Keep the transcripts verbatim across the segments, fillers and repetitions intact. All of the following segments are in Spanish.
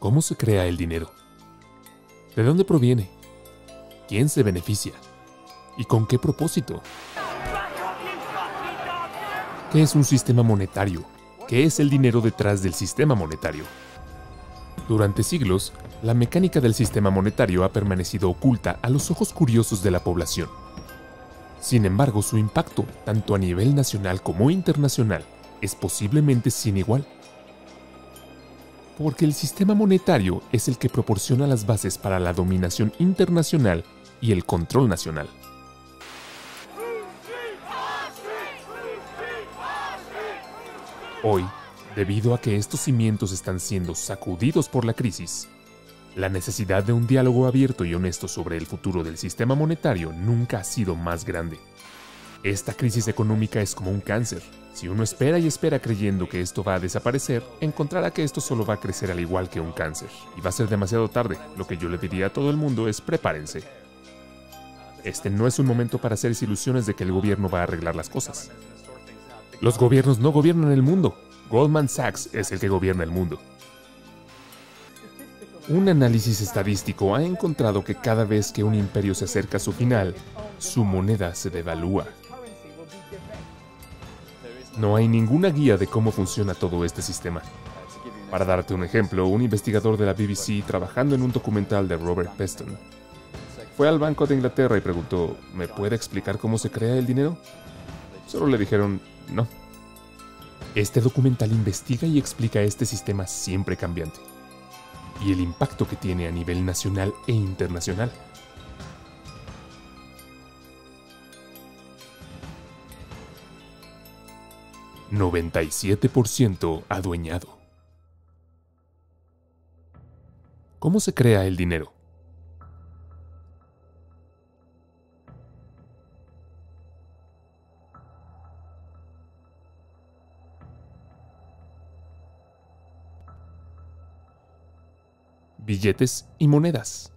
¿Cómo se crea el dinero? ¿De dónde proviene? ¿Quién se beneficia? ¿Y con qué propósito? ¿Qué es un sistema monetario? ¿Qué es el dinero detrás del sistema monetario? Durante siglos, la mecánica del sistema monetario ha permanecido oculta a los ojos curiosos de la población. Sin embargo, su impacto, tanto a nivel nacional como internacional, es posiblemente sin igual. Porque el sistema monetario es el que proporciona las bases para la dominación internacional y el control nacional. Hoy, debido a que estos cimientos están siendo sacudidos por la crisis, la necesidad de un diálogo abierto y honesto sobre el futuro del sistema monetario nunca ha sido más grande. Esta crisis económica es como un cáncer. Si uno espera y espera creyendo que esto va a desaparecer, encontrará que esto solo va a crecer al igual que un cáncer. Y va a ser demasiado tarde. Lo que yo le diría a todo el mundo es prepárense. Este no es un momento para hacerse ilusiones de que el gobierno va a arreglar las cosas. Los gobiernos no gobiernan el mundo. Goldman Sachs es el que gobierna el mundo. Un análisis estadístico ha encontrado que cada vez que un imperio se acerca a su final, su moneda se devalúa. No hay ninguna guía de cómo funciona todo este sistema. Para darte un ejemplo, un investigador de la B B C trabajando en un documental de Robert Peston fue al Banco de Inglaterra y preguntó, ¿me puede explicar cómo se crea el dinero? Solo le dijeron, no. Este documental investiga y explica este sistema siempre cambiante y el impacto que tiene a nivel nacional e internacional. noventa y siete por ciento adueñado. ¿Cómo se crea el dinero? Billetes y monedas.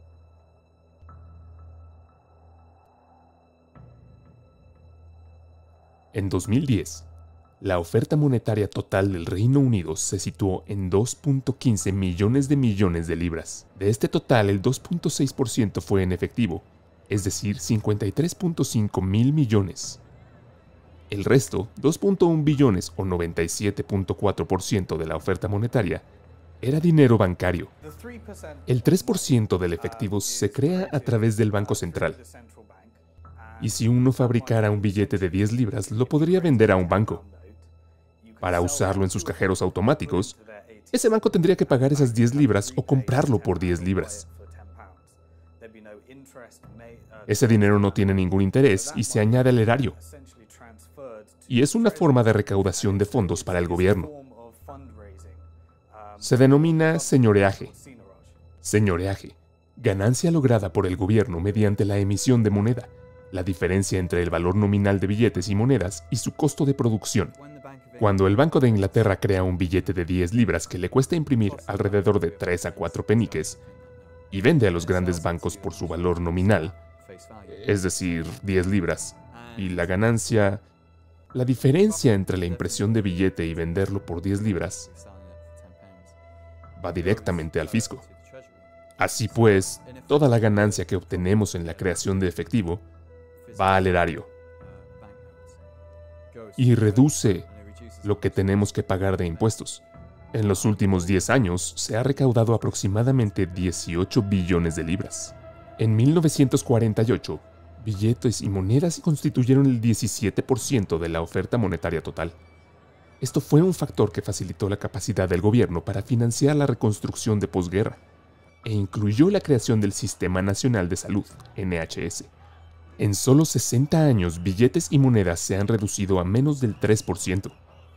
En dos mil diez, la oferta monetaria total del Reino Unido se situó en dos punto quince millones de millones de libras. De este total, el dos punto seis por ciento fue en efectivo, es decir, cincuenta y tres punto cinco mil millones. El resto, dos punto uno billones o noventa y siete punto cuatro por ciento de la oferta monetaria, era dinero bancario. El tres por ciento del efectivo se crea a través del Banco Central. Y si uno fabricara un billete de diez libras, lo podría vender a un banco. Para usarlo en sus cajeros automáticos, ese banco tendría que pagar esas diez libras o comprarlo por diez libras. Ese dinero no tiene ningún interés y se añade al erario. Y es una forma de recaudación de fondos para el gobierno. Se denomina señoreaje. Señoreaje, ganancia lograda por el gobierno mediante la emisión de moneda, la diferencia entre el valor nominal de billetes y monedas y su costo de producción. Cuando el Banco de Inglaterra crea un billete de diez libras que le cuesta imprimir alrededor de tres a cuatro peniques y vende a los grandes bancos por su valor nominal, es decir, diez libras, y la ganancia, la diferencia entre la impresión de billete y venderlo por diez libras, va directamente al fisco. Así pues, toda la ganancia que obtenemos en la creación de efectivo va al erario y reduce lo que tenemos que pagar de impuestos. En los últimos diez años se ha recaudado aproximadamente dieciocho billones de libras. En mil novecientos cuarenta y ocho, billetes y monedas constituyeron el diecisiete por ciento de la oferta monetaria total. Esto fue un factor que facilitó la capacidad del gobierno para financiar la reconstrucción de posguerra e incluyó la creación del Sistema Nacional de Salud, N H S. En solo sesenta años, billetes y monedas se han reducido a menos del tres por ciento.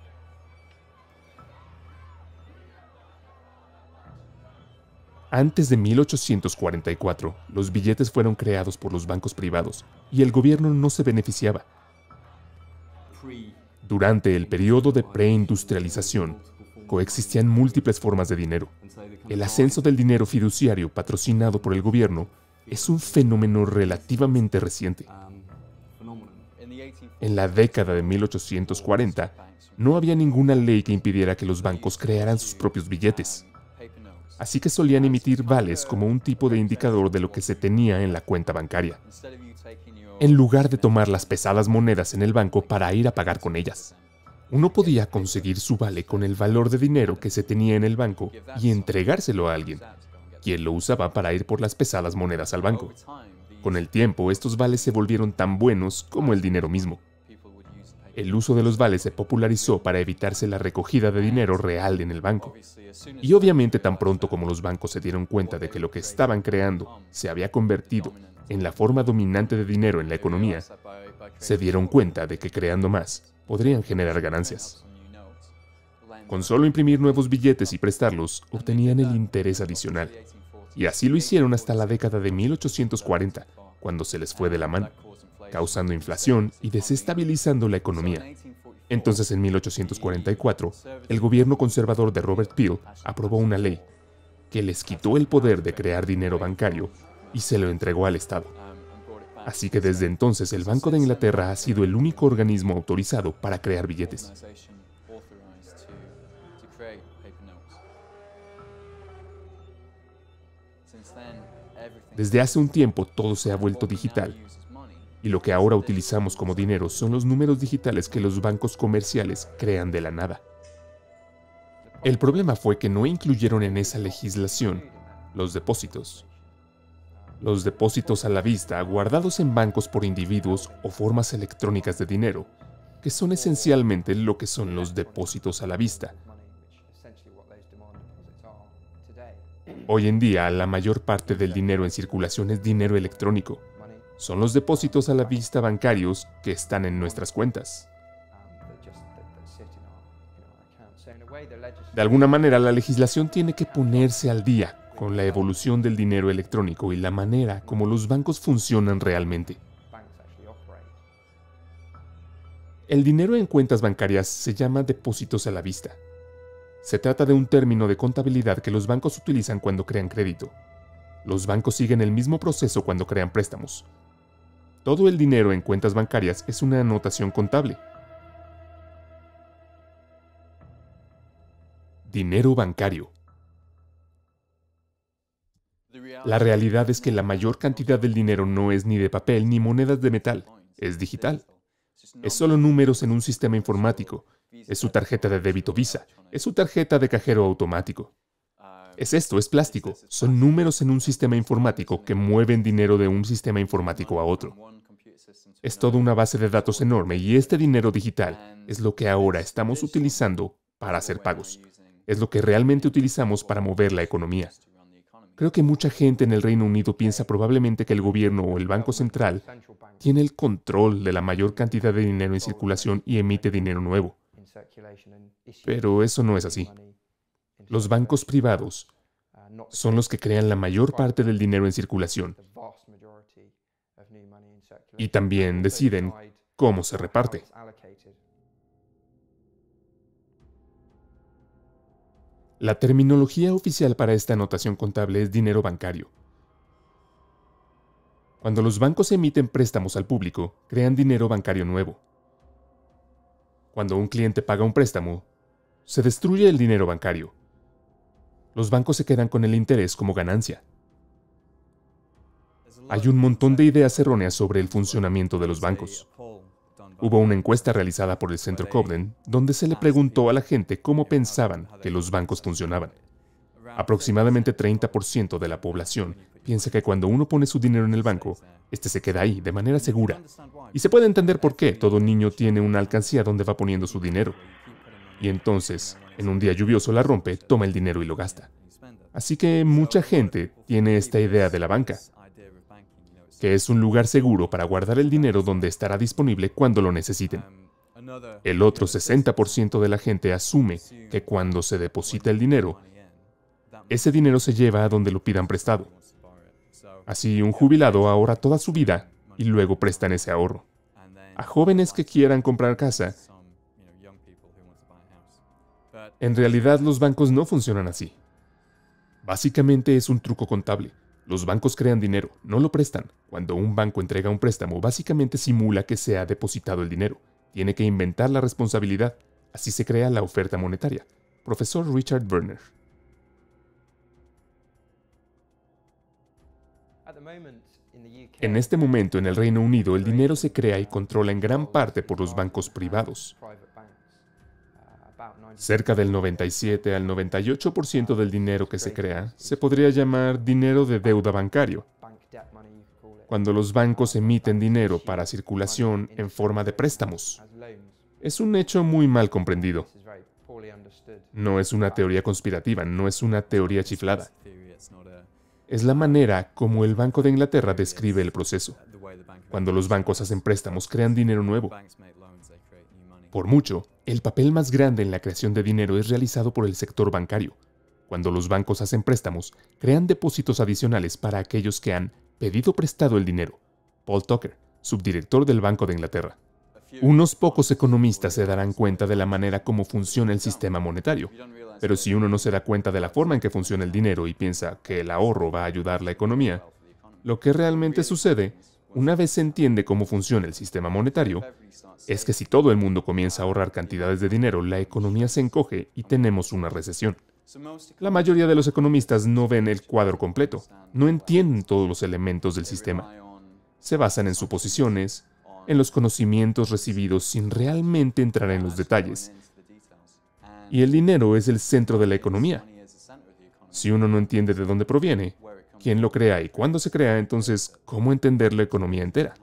Antes de mil ochocientos cuarenta y cuatro, los billetes fueron creados por los bancos privados y el gobierno no se beneficiaba. Durante el periodo de preindustrialización, coexistían múltiples formas de dinero. El ascenso del dinero fiduciario patrocinado por el gobierno es un fenómeno relativamente reciente. En la década de mil ochocientos cuarenta, no había ninguna ley que impidiera que los bancos crearan sus propios billetes. Así que solían emitir vales como un tipo de indicador de lo que se tenía en la cuenta bancaria, en lugar de tomar las pesadas monedas en el banco para ir a pagar con ellas. Uno podía conseguir su vale con el valor de dinero que se tenía en el banco y entregárselo a alguien, quien lo usaba para ir por las pesadas monedas al banco. Con el tiempo, estos vales se volvieron tan buenos como el dinero mismo. El uso de los vales se popularizó para evitarse la recogida de dinero real en el banco. Y obviamente tan pronto como los bancos se dieron cuenta de que lo que estaban creando se había convertido en la forma dominante de dinero en la economía, se dieron cuenta de que creando más podrían generar ganancias. Con solo imprimir nuevos billetes y prestarlos, obtenían el interés adicional. Y así lo hicieron hasta la década de mil ochocientos cuarenta, cuando se les fue de la mano, causando inflación y desestabilizando la economía. Entonces, en mil ochocientos cuarenta y cuatro, el gobierno conservador de Robert Peel aprobó una ley que les quitó el poder de crear dinero bancario y se lo entregó al Estado. Así que desde entonces el Banco de Inglaterra ha sido el único organismo autorizado para crear billetes. Desde hace un tiempo todo se ha vuelto digital, y lo que ahora utilizamos como dinero son los números digitales que los bancos comerciales crean de la nada. El problema fue que no incluyeron en esa legislación los depósitos. Los depósitos a la vista, guardados en bancos por individuos o formas electrónicas de dinero, que son esencialmente lo que son los depósitos a la vista. Hoy en día, la mayor parte del dinero en circulación es dinero electrónico. Son los depósitos a la vista bancarios que están en nuestras cuentas. De alguna manera, la legislación tiene que ponerse al día con la evolución del dinero electrónico y la manera como los bancos funcionan realmente. El dinero en cuentas bancarias se llama depósitos a la vista. Se trata de un término de contabilidad que los bancos utilizan cuando crean crédito. Los bancos siguen el mismo proceso cuando crean préstamos. Todo el dinero en cuentas bancarias es una anotación contable. Dinero bancario. La realidad es que la mayor cantidad del dinero no es ni de papel ni monedas de metal, es digital. Es solo números en un sistema informático. Es su tarjeta de débito Visa, es su tarjeta de cajero automático. Es esto, es plástico. Son números en un sistema informático que mueven dinero de un sistema informático a otro. Es toda una base de datos enorme y este dinero digital es lo que ahora estamos utilizando para hacer pagos. Es lo que realmente utilizamos para mover la economía. Creo que mucha gente en el Reino Unido piensa probablemente que el gobierno o el Banco Central tiene el control de la mayor cantidad de dinero en circulación y emite dinero nuevo. Pero eso no es así. Los bancos privados son los que crean la mayor parte del dinero en circulación y también deciden cómo se reparte. La terminología oficial para esta anotación contable es dinero bancario. Cuando los bancos emiten préstamos al público, crean dinero bancario nuevo. Cuando un cliente paga un préstamo, se destruye el dinero bancario. Los bancos se quedan con el interés como ganancia. Hay un montón de ideas erróneas sobre el funcionamiento de los bancos. Hubo una encuesta realizada por el Centro Cobden, donde se le preguntó a la gente cómo pensaban que los bancos funcionaban. Aproximadamente treinta por ciento de la población piensa que cuando uno pone su dinero en el banco, este se queda ahí de manera segura. Y se puede entender por qué todo niño tiene una alcancía donde va poniendo su dinero. Y entonces, en un día lluvioso la rompe, toma el dinero y lo gasta. Así que mucha gente tiene esta idea de la banca, que es un lugar seguro para guardar el dinero donde estará disponible cuando lo necesiten. El otro sesenta por ciento de la gente asume que cuando se deposita el dinero, ese dinero se lleva a donde lo pidan prestado. Así, un jubilado ahorra toda su vida y luego prestan ese ahorro a jóvenes que quieran comprar casa. En realidad, los bancos no funcionan así. Básicamente es un truco contable. Los bancos crean dinero, no lo prestan. Cuando un banco entrega un préstamo, básicamente simula que se ha depositado el dinero. Tiene que inventar la responsabilidad. Así se crea la oferta monetaria. Profesor Richard Werner. En este momento, en el Reino Unido, el dinero se crea y controla en gran parte por los bancos privados. Cerca del noventa y siete al noventa y ocho por ciento del dinero que se crea se podría llamar dinero de deuda bancario, cuando los bancos emiten dinero para circulación en forma de préstamos. Es un hecho muy mal comprendido. No es una teoría conspirativa, no es una teoría chiflada. Es la manera como el Banco de Inglaterra describe el proceso. Cuando los bancos hacen préstamos, crean dinero nuevo. Por mucho, el papel más grande en la creación de dinero es realizado por el sector bancario. Cuando los bancos hacen préstamos, crean depósitos adicionales para aquellos que han pedido prestado el dinero. Paul Tucker, subdirector del Banco de Inglaterra. Unos pocos economistas se darán cuenta de la manera como funciona el sistema monetario, pero si uno no se da cuenta de la forma en que funciona el dinero y piensa que el ahorro va a ayudar a la economía, lo que realmente sucede, una vez se entiende cómo funciona el sistema monetario, es que si todo el mundo comienza a ahorrar cantidades de dinero, la economía se encoge y tenemos una recesión. La mayoría de los economistas no ven el cuadro completo, no entienden todos los elementos del sistema. Se basan en suposiciones, en los conocimientos recibidos sin realmente entrar en los detalles. Y el dinero es el centro de la economía. Si uno no entiende de dónde proviene, quién lo crea y cuándo se crea, entonces, ¿cómo entender la economía entera?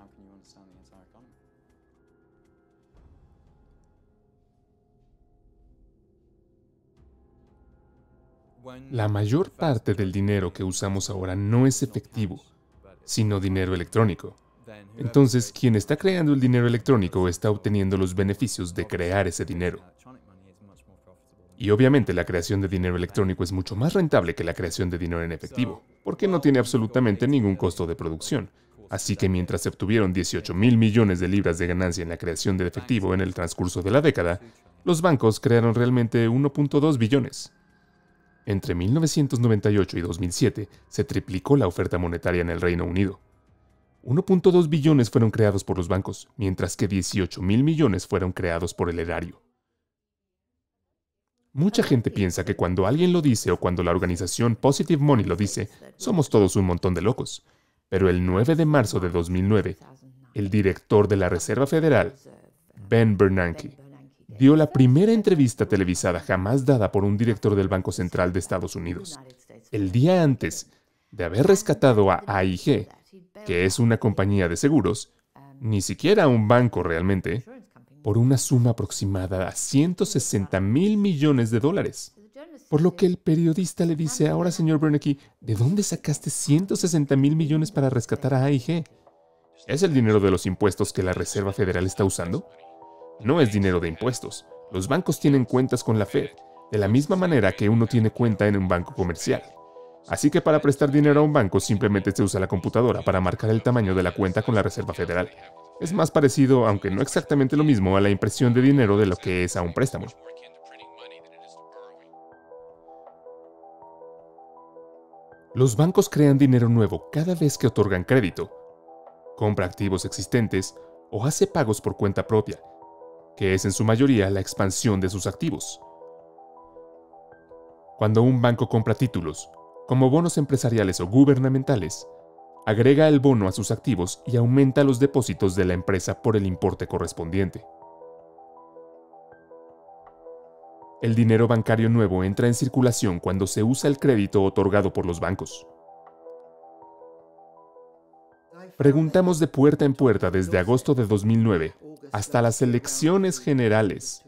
La mayor parte del dinero que usamos ahora no es efectivo, sino dinero electrónico. Entonces, quien está creando el dinero electrónico está obteniendo los beneficios de crear ese dinero. Y obviamente la creación de dinero electrónico es mucho más rentable que la creación de dinero en efectivo, porque no tiene absolutamente ningún costo de producción. Así que mientras se obtuvieron dieciocho mil millones de libras de ganancia en la creación de efectivo en el transcurso de la década, los bancos crearon realmente uno punto dos billones. Entre mil novecientos noventa y ocho y dos mil siete se triplicó la oferta monetaria en el Reino Unido. uno punto dos billones fueron creados por los bancos, mientras que dieciocho mil millones fueron creados por el erario. Mucha gente piensa que cuando alguien lo dice o cuando la organización Positive Money lo dice, somos todos un montón de locos. Pero el nueve de marzo de dos mil nueve, el director de la Reserva Federal, Ben Bernanke, dio la primera entrevista televisada jamás dada por un director del Banco Central de Estados Unidos. El día antes de haber rescatado a A I G, que es una compañía de seguros, ni siquiera un banco realmente, por una suma aproximada a ciento sesenta mil millones de dólares. Por lo que el periodista le dice, ahora señor Bernanke, ¿de dónde sacaste ciento sesenta mil millones para rescatar a A I G? ¿Es el dinero de los impuestos que la Reserva Federal está usando? No es dinero de impuestos. Los bancos tienen cuentas con la Fed, de la misma manera que uno tiene cuenta en un banco comercial. Así que para prestar dinero a un banco simplemente se usa la computadora para marcar el tamaño de la cuenta con la Reserva Federal. Es más parecido, aunque no exactamente lo mismo, a la impresión de dinero de lo que es a un préstamo. Los bancos crean dinero nuevo cada vez que otorgan crédito, compra activos existentes o hace pagos por cuenta propia, que es en su mayoría la expansión de sus activos. Cuando un banco compra títulos, como bonos empresariales o gubernamentales, agrega el bono a sus activos y aumenta los depósitos de la empresa por el importe correspondiente. El dinero bancario nuevo entra en circulación cuando se usa el crédito otorgado por los bancos. Preguntamos de puerta en puerta desde agosto de dos mil nueve hasta las elecciones generales.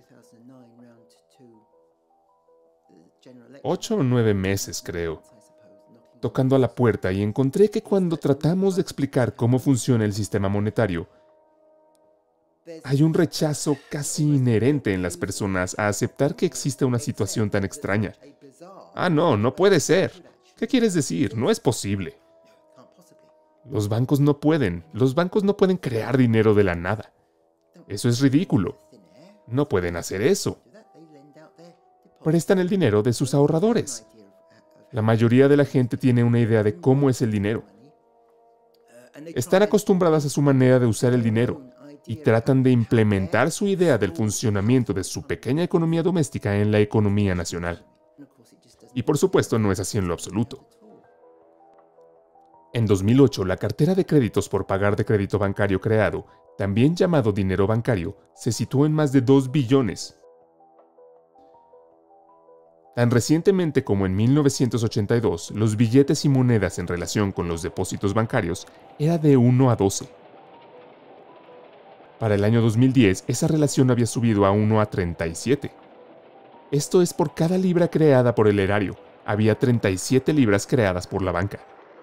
Ocho o nueve meses, creo, tocando a la puerta, y encontré que cuando tratamos de explicar cómo funciona el sistema monetario, hay un rechazo casi inherente en las personas a aceptar que existe una situación tan extraña. Ah, no, no puede ser. ¿Qué quieres decir? No es posible. Los bancos no pueden. Los bancos no pueden crear dinero de la nada. Eso es ridículo. No pueden hacer eso. Prestan el dinero de sus ahorradores. La mayoría de la gente tiene una idea de cómo es el dinero. Están acostumbradas a su manera de usar el dinero y tratan de implementar su idea del funcionamiento de su pequeña economía doméstica en la economía nacional. Y por supuesto no es así en lo absoluto. En dos mil ocho, la cartera de créditos por pagar de crédito bancario creado, también llamado dinero bancario, se situó en más de dos billones. Tan recientemente como en mil novecientos ochenta y dos, los billetes y monedas en relación con los depósitos bancarios era de uno a doce. Para el año dos mil diez, esa relación había subido a uno a treinta y siete. Esto es por cada libra creada por el erario, había treinta y siete libras creadas por la banca.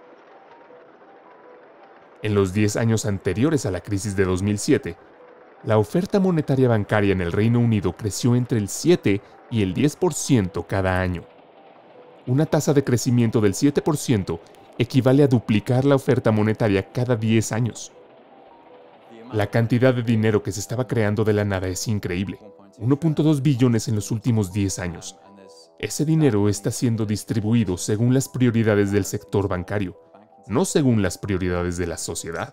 En los diez años anteriores a la crisis de dos mil siete, la oferta monetaria bancaria en el Reino Unido creció entre el siete y el diez por ciento cada año. Una tasa de crecimiento del siete por ciento equivale a duplicar la oferta monetaria cada diez años. La cantidad de dinero que se estaba creando de la nada es increíble, uno punto dos billones en los últimos diez años. Ese dinero está siendo distribuido según las prioridades del sector bancario, no según las prioridades de la sociedad.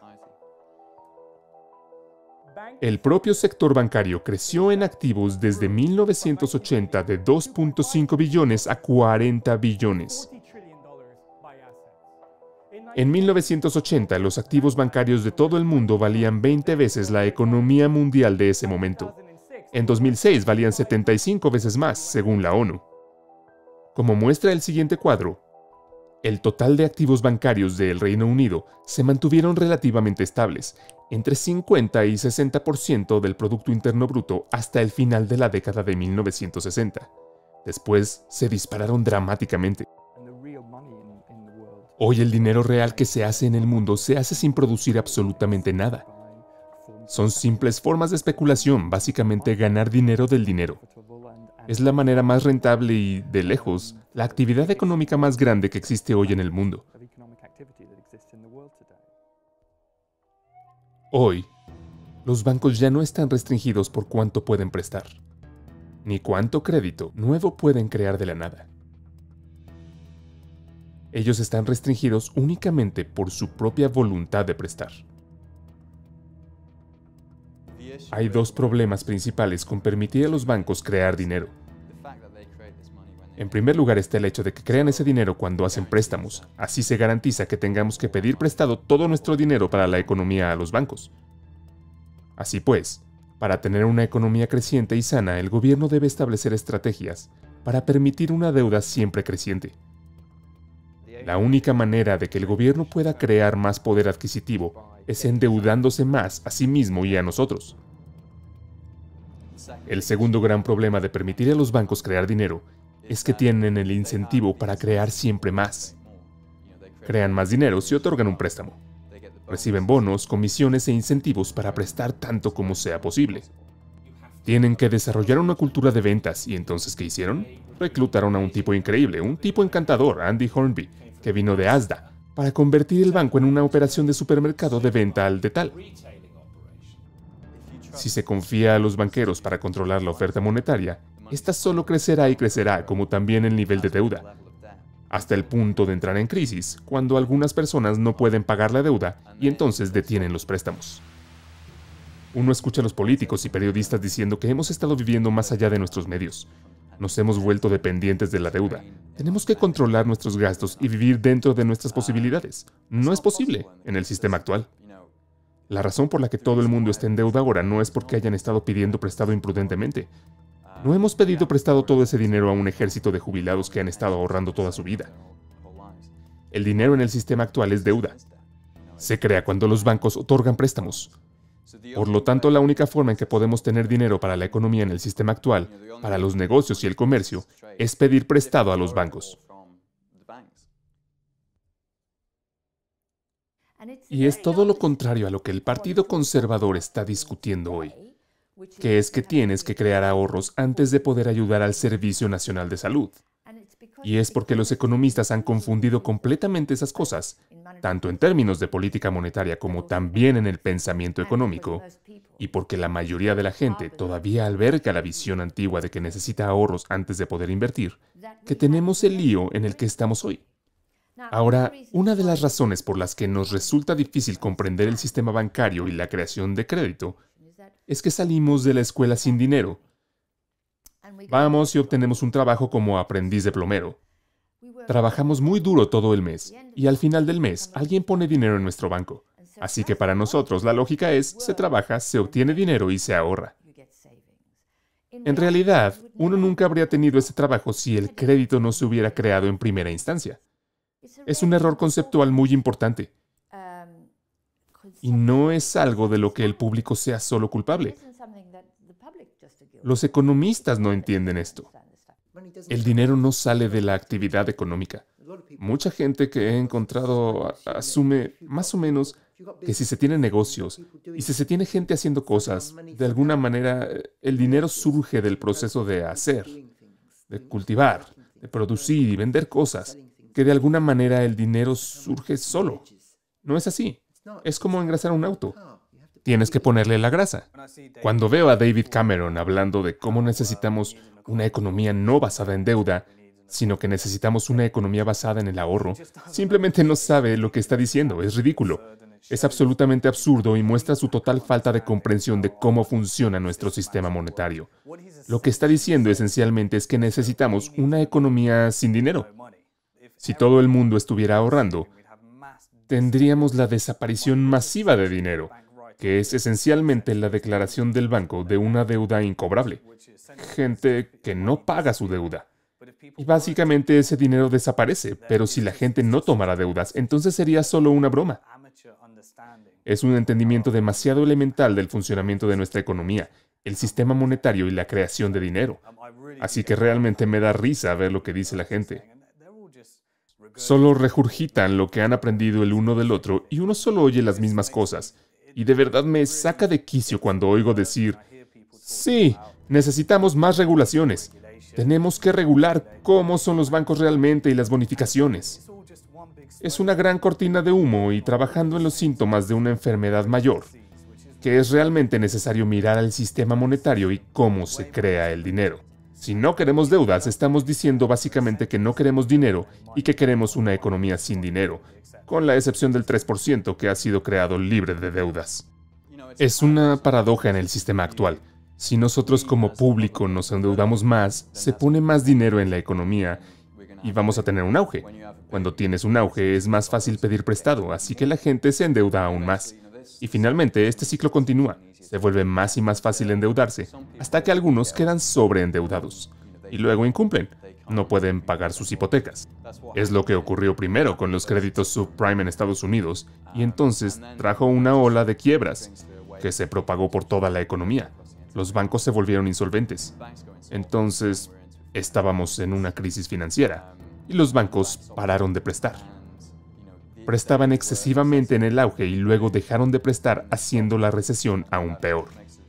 El propio sector bancario creció en activos desde mil novecientos ochenta de dos punto cinco billones a cuarenta billones. En mil novecientos ochenta, los activos bancarios de todo el mundo valían veinte veces la economía mundial de ese momento. En dos mil seis valían setenta y cinco veces más, según la ONU. Como muestra el siguiente cuadro, el total de activos bancarios del Reino Unido se mantuvieron relativamente estables, entre cincuenta y sesenta por ciento del Producto Interno Bruto hasta el final de la década de mil novecientos sesenta. Después se dispararon dramáticamente. Hoy el dinero real que se hace en el mundo se hace sin producir absolutamente nada. Son simples formas de especulación, básicamente ganar dinero del dinero. Es la manera más rentable y, de lejos, la actividad económica más grande que existe hoy en el mundo. Hoy, los bancos ya no están restringidos por cuánto pueden prestar, ni cuánto crédito nuevo pueden crear de la nada. Ellos están restringidos únicamente por su propia voluntad de prestar. Hay dos problemas principales con permitir a los bancos crear dinero. En primer lugar está el hecho de que crean ese dinero cuando hacen préstamos. Así se garantiza que tengamos que pedir prestado todo nuestro dinero para la economía a los bancos. Así pues, para tener una economía creciente y sana, el gobierno debe establecer estrategias para permitir una deuda siempre creciente. La única manera de que el gobierno pueda crear más poder adquisitivo es endeudándose más a sí mismo y a nosotros. El segundo gran problema de permitir a los bancos crear dinero es que tienen el incentivo para crear siempre más. Crean más dinero si otorgan un préstamo. Reciben bonos, comisiones e incentivos para prestar tanto como sea posible. Tienen que desarrollar una cultura de ventas y entonces ¿qué hicieron? Reclutaron a un tipo increíble, un tipo encantador, Andy Hornby, que vino de Asda, para convertir el banco en una operación de supermercado de venta al detal. Si se confía a los banqueros para controlar la oferta monetaria, esta solo crecerá y crecerá, como también el nivel de deuda, hasta el punto de entrar en crisis, cuando algunas personas no pueden pagar la deuda y entonces detienen los préstamos. Uno escucha a los políticos y periodistas diciendo que hemos estado viviendo más allá de nuestros medios. Nos hemos vuelto dependientes de la deuda. Tenemos que controlar nuestros gastos y vivir dentro de nuestras posibilidades. No es posible en el sistema actual. La razón por la que todo el mundo está en deuda ahora no es porque hayan estado pidiendo prestado imprudentemente. No hemos pedido prestado todo ese dinero a un ejército de jubilados que han estado ahorrando toda su vida. El dinero en el sistema actual es deuda. Se crea cuando los bancos otorgan préstamos. Por lo tanto, la única forma en que podemos tener dinero para la economía en el sistema actual, para los negocios y el comercio, es pedir prestado a los bancos. Y es todo lo contrario a lo que el Partido Conservador está discutiendo hoy, que es que tienes que crear ahorros antes de poder ayudar al Servicio Nacional de Salud. Y es porque los economistas han confundido completamente esas cosas, tanto en términos de política monetaria como también en el pensamiento económico, y porque la mayoría de la gente todavía alberga la visión antigua de que necesita ahorros antes de poder invertir, que tenemos el lío en el que estamos hoy. Ahora, una de las razones por las que nos resulta difícil comprender el sistema bancario y la creación de crédito es que salimos de la escuela sin dinero. Vamos y obtenemos un trabajo como aprendiz de plomero. Trabajamos muy duro todo el mes y al final del mes alguien pone dinero en nuestro banco. Así que para nosotros la lógica es, se trabaja, se obtiene dinero y se ahorra. En realidad, uno nunca habría tenido ese trabajo si el crédito no se hubiera creado en primera instancia. Es un error conceptual muy importante. Y no es algo de lo que el público sea solo culpable. Los economistas no entienden esto. El dinero no sale de la actividad económica. Mucha gente que he encontrado asume, más o menos, que si se tienen negocios y si se tiene gente haciendo cosas, de alguna manera el dinero surge del proceso de hacer, de cultivar, de producir y vender cosas, que de alguna manera el dinero surge solo. No es así. Es como engrasar un auto. Tienes que ponerle la grasa. Cuando veo a David Cameron hablando de cómo necesitamos una economía no basada en deuda, sino que necesitamos una economía basada en el ahorro, simplemente no sabe lo que está diciendo. Es ridículo. Es absolutamente absurdo y muestra su total falta de comprensión de cómo funciona nuestro sistema monetario. Lo que está diciendo esencialmente es que necesitamos una economía sin dinero. Si todo el mundo estuviera ahorrando, tendríamos la desaparición masiva de dinero, que es esencialmente la declaración del banco de una deuda incobrable. Gente que no paga su deuda. Y básicamente ese dinero desaparece, pero si la gente no tomara deudas, entonces sería solo una broma. Es un entendimiento demasiado elemental del funcionamiento de nuestra economía, el sistema monetario y la creación de dinero. Así que realmente me da risa ver lo que dice la gente. Solo regurgitan lo que han aprendido el uno del otro y uno solo oye las mismas cosas. Y de verdad me saca de quicio cuando oigo decir, sí, necesitamos más regulaciones. Tenemos que regular cómo son los bancos realmente y las bonificaciones. Es una gran cortina de humo y trabajando en los síntomas de una enfermedad mayor, que es realmente necesario mirar al sistema monetario y cómo se crea el dinero. Si no queremos deudas, estamos diciendo básicamente que no queremos dinero y que queremos una economía sin dinero, con la excepción del tres por ciento que ha sido creado libre de deudas. Es una paradoja en el sistema actual. Si nosotros como público nos endeudamos más, se pone más dinero en la economía y vamos a tener un auge. Cuando tienes un auge es más fácil pedir prestado, así que la gente se endeuda aún más. Y finalmente este ciclo continúa. Se vuelve más y más fácil endeudarse, hasta que algunos quedan sobreendeudados. Y luego incumplen. No pueden pagar sus hipotecas. Es lo que ocurrió primero con los créditos subprime en Estados Unidos, y entonces trajo una ola de quiebras, que se propagó por toda la economía. Los bancos se volvieron insolventes. Entonces, estábamos en una crisis financiera, y los bancos pararon de prestar. Prestaban excesivamente en el auge y luego dejaron de prestar, haciendo la recesión aún peor.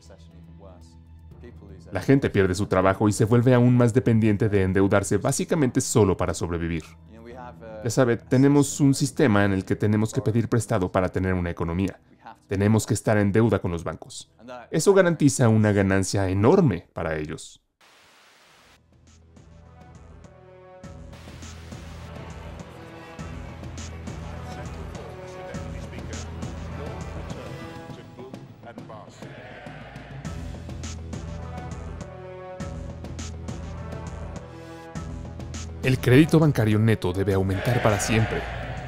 La gente pierde su trabajo y se vuelve aún más dependiente de endeudarse básicamente solo para sobrevivir. Ya sabe, tenemos un sistema en el que tenemos que pedir prestado para tener una economía. Tenemos que estar en deuda con los bancos. Eso garantiza una ganancia enorme para ellos. El crédito bancario neto debe aumentar para siempre.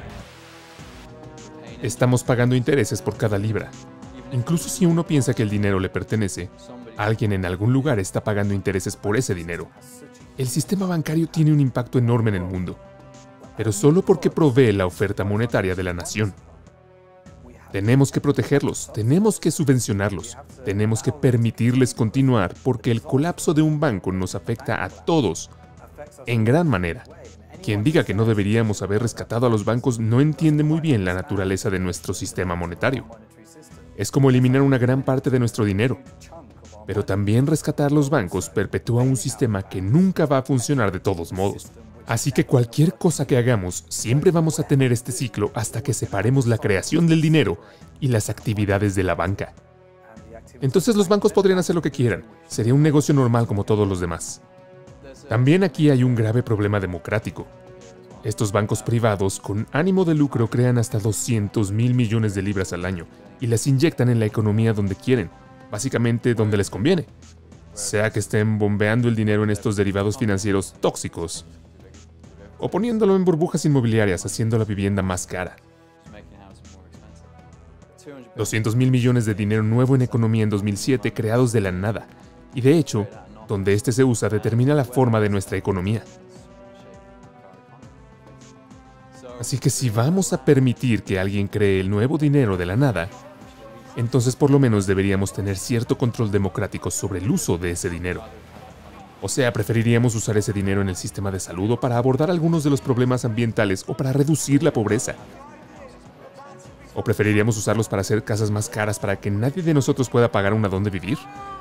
Estamos pagando intereses por cada libra. Incluso si uno piensa que el dinero le pertenece, alguien en algún lugar está pagando intereses por ese dinero. El sistema bancario tiene un impacto enorme en el mundo, pero solo porque provee la oferta monetaria de la nación. Tenemos que protegerlos, tenemos que subvencionarlos, tenemos que permitirles continuar porque el colapso de un banco nos afecta a todos en gran manera. Quien diga que no deberíamos haber rescatado a los bancos no entiende muy bien la naturaleza de nuestro sistema monetario. Es como eliminar una gran parte de nuestro dinero. Pero también rescatar los bancos perpetúa un sistema que nunca va a funcionar de todos modos. Así que cualquier cosa que hagamos, siempre vamos a tener este ciclo hasta que separemos la creación del dinero y las actividades de la banca. Entonces los bancos podrían hacer lo que quieran. Sería un negocio normal como todos los demás. También aquí hay un grave problema democrático. Estos bancos privados con ánimo de lucro crean hasta doscientos mil millones de libras al año y las inyectan en la economía donde quieren, básicamente donde les conviene. Sea que estén bombeando el dinero en estos derivados financieros tóxicos, o poniéndolo en burbujas inmobiliarias, haciendo la vivienda más cara. doscientos mil millones de dinero nuevo en economía en dos mil siete creados de la nada, y de hecho, donde este se usa determina la forma de nuestra economía. Así que si vamos a permitir que alguien cree el nuevo dinero de la nada, entonces por lo menos deberíamos tener cierto control democrático sobre el uso de ese dinero. O sea, preferiríamos usar ese dinero en el sistema de salud o para abordar algunos de los problemas ambientales o para reducir la pobreza. ¿O preferiríamos usarlos para hacer casas más caras para que nadie de nosotros pueda pagar una donde vivir?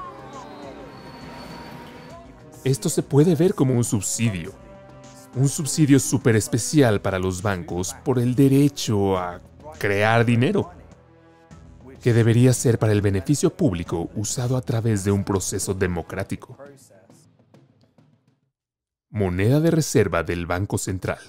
Esto se puede ver como un subsidio. Un subsidio súper especial para los bancos por el derecho a crear dinero, que debería ser para el beneficio público usado a través de un proceso democrático. Moneda de reserva del Banco Central.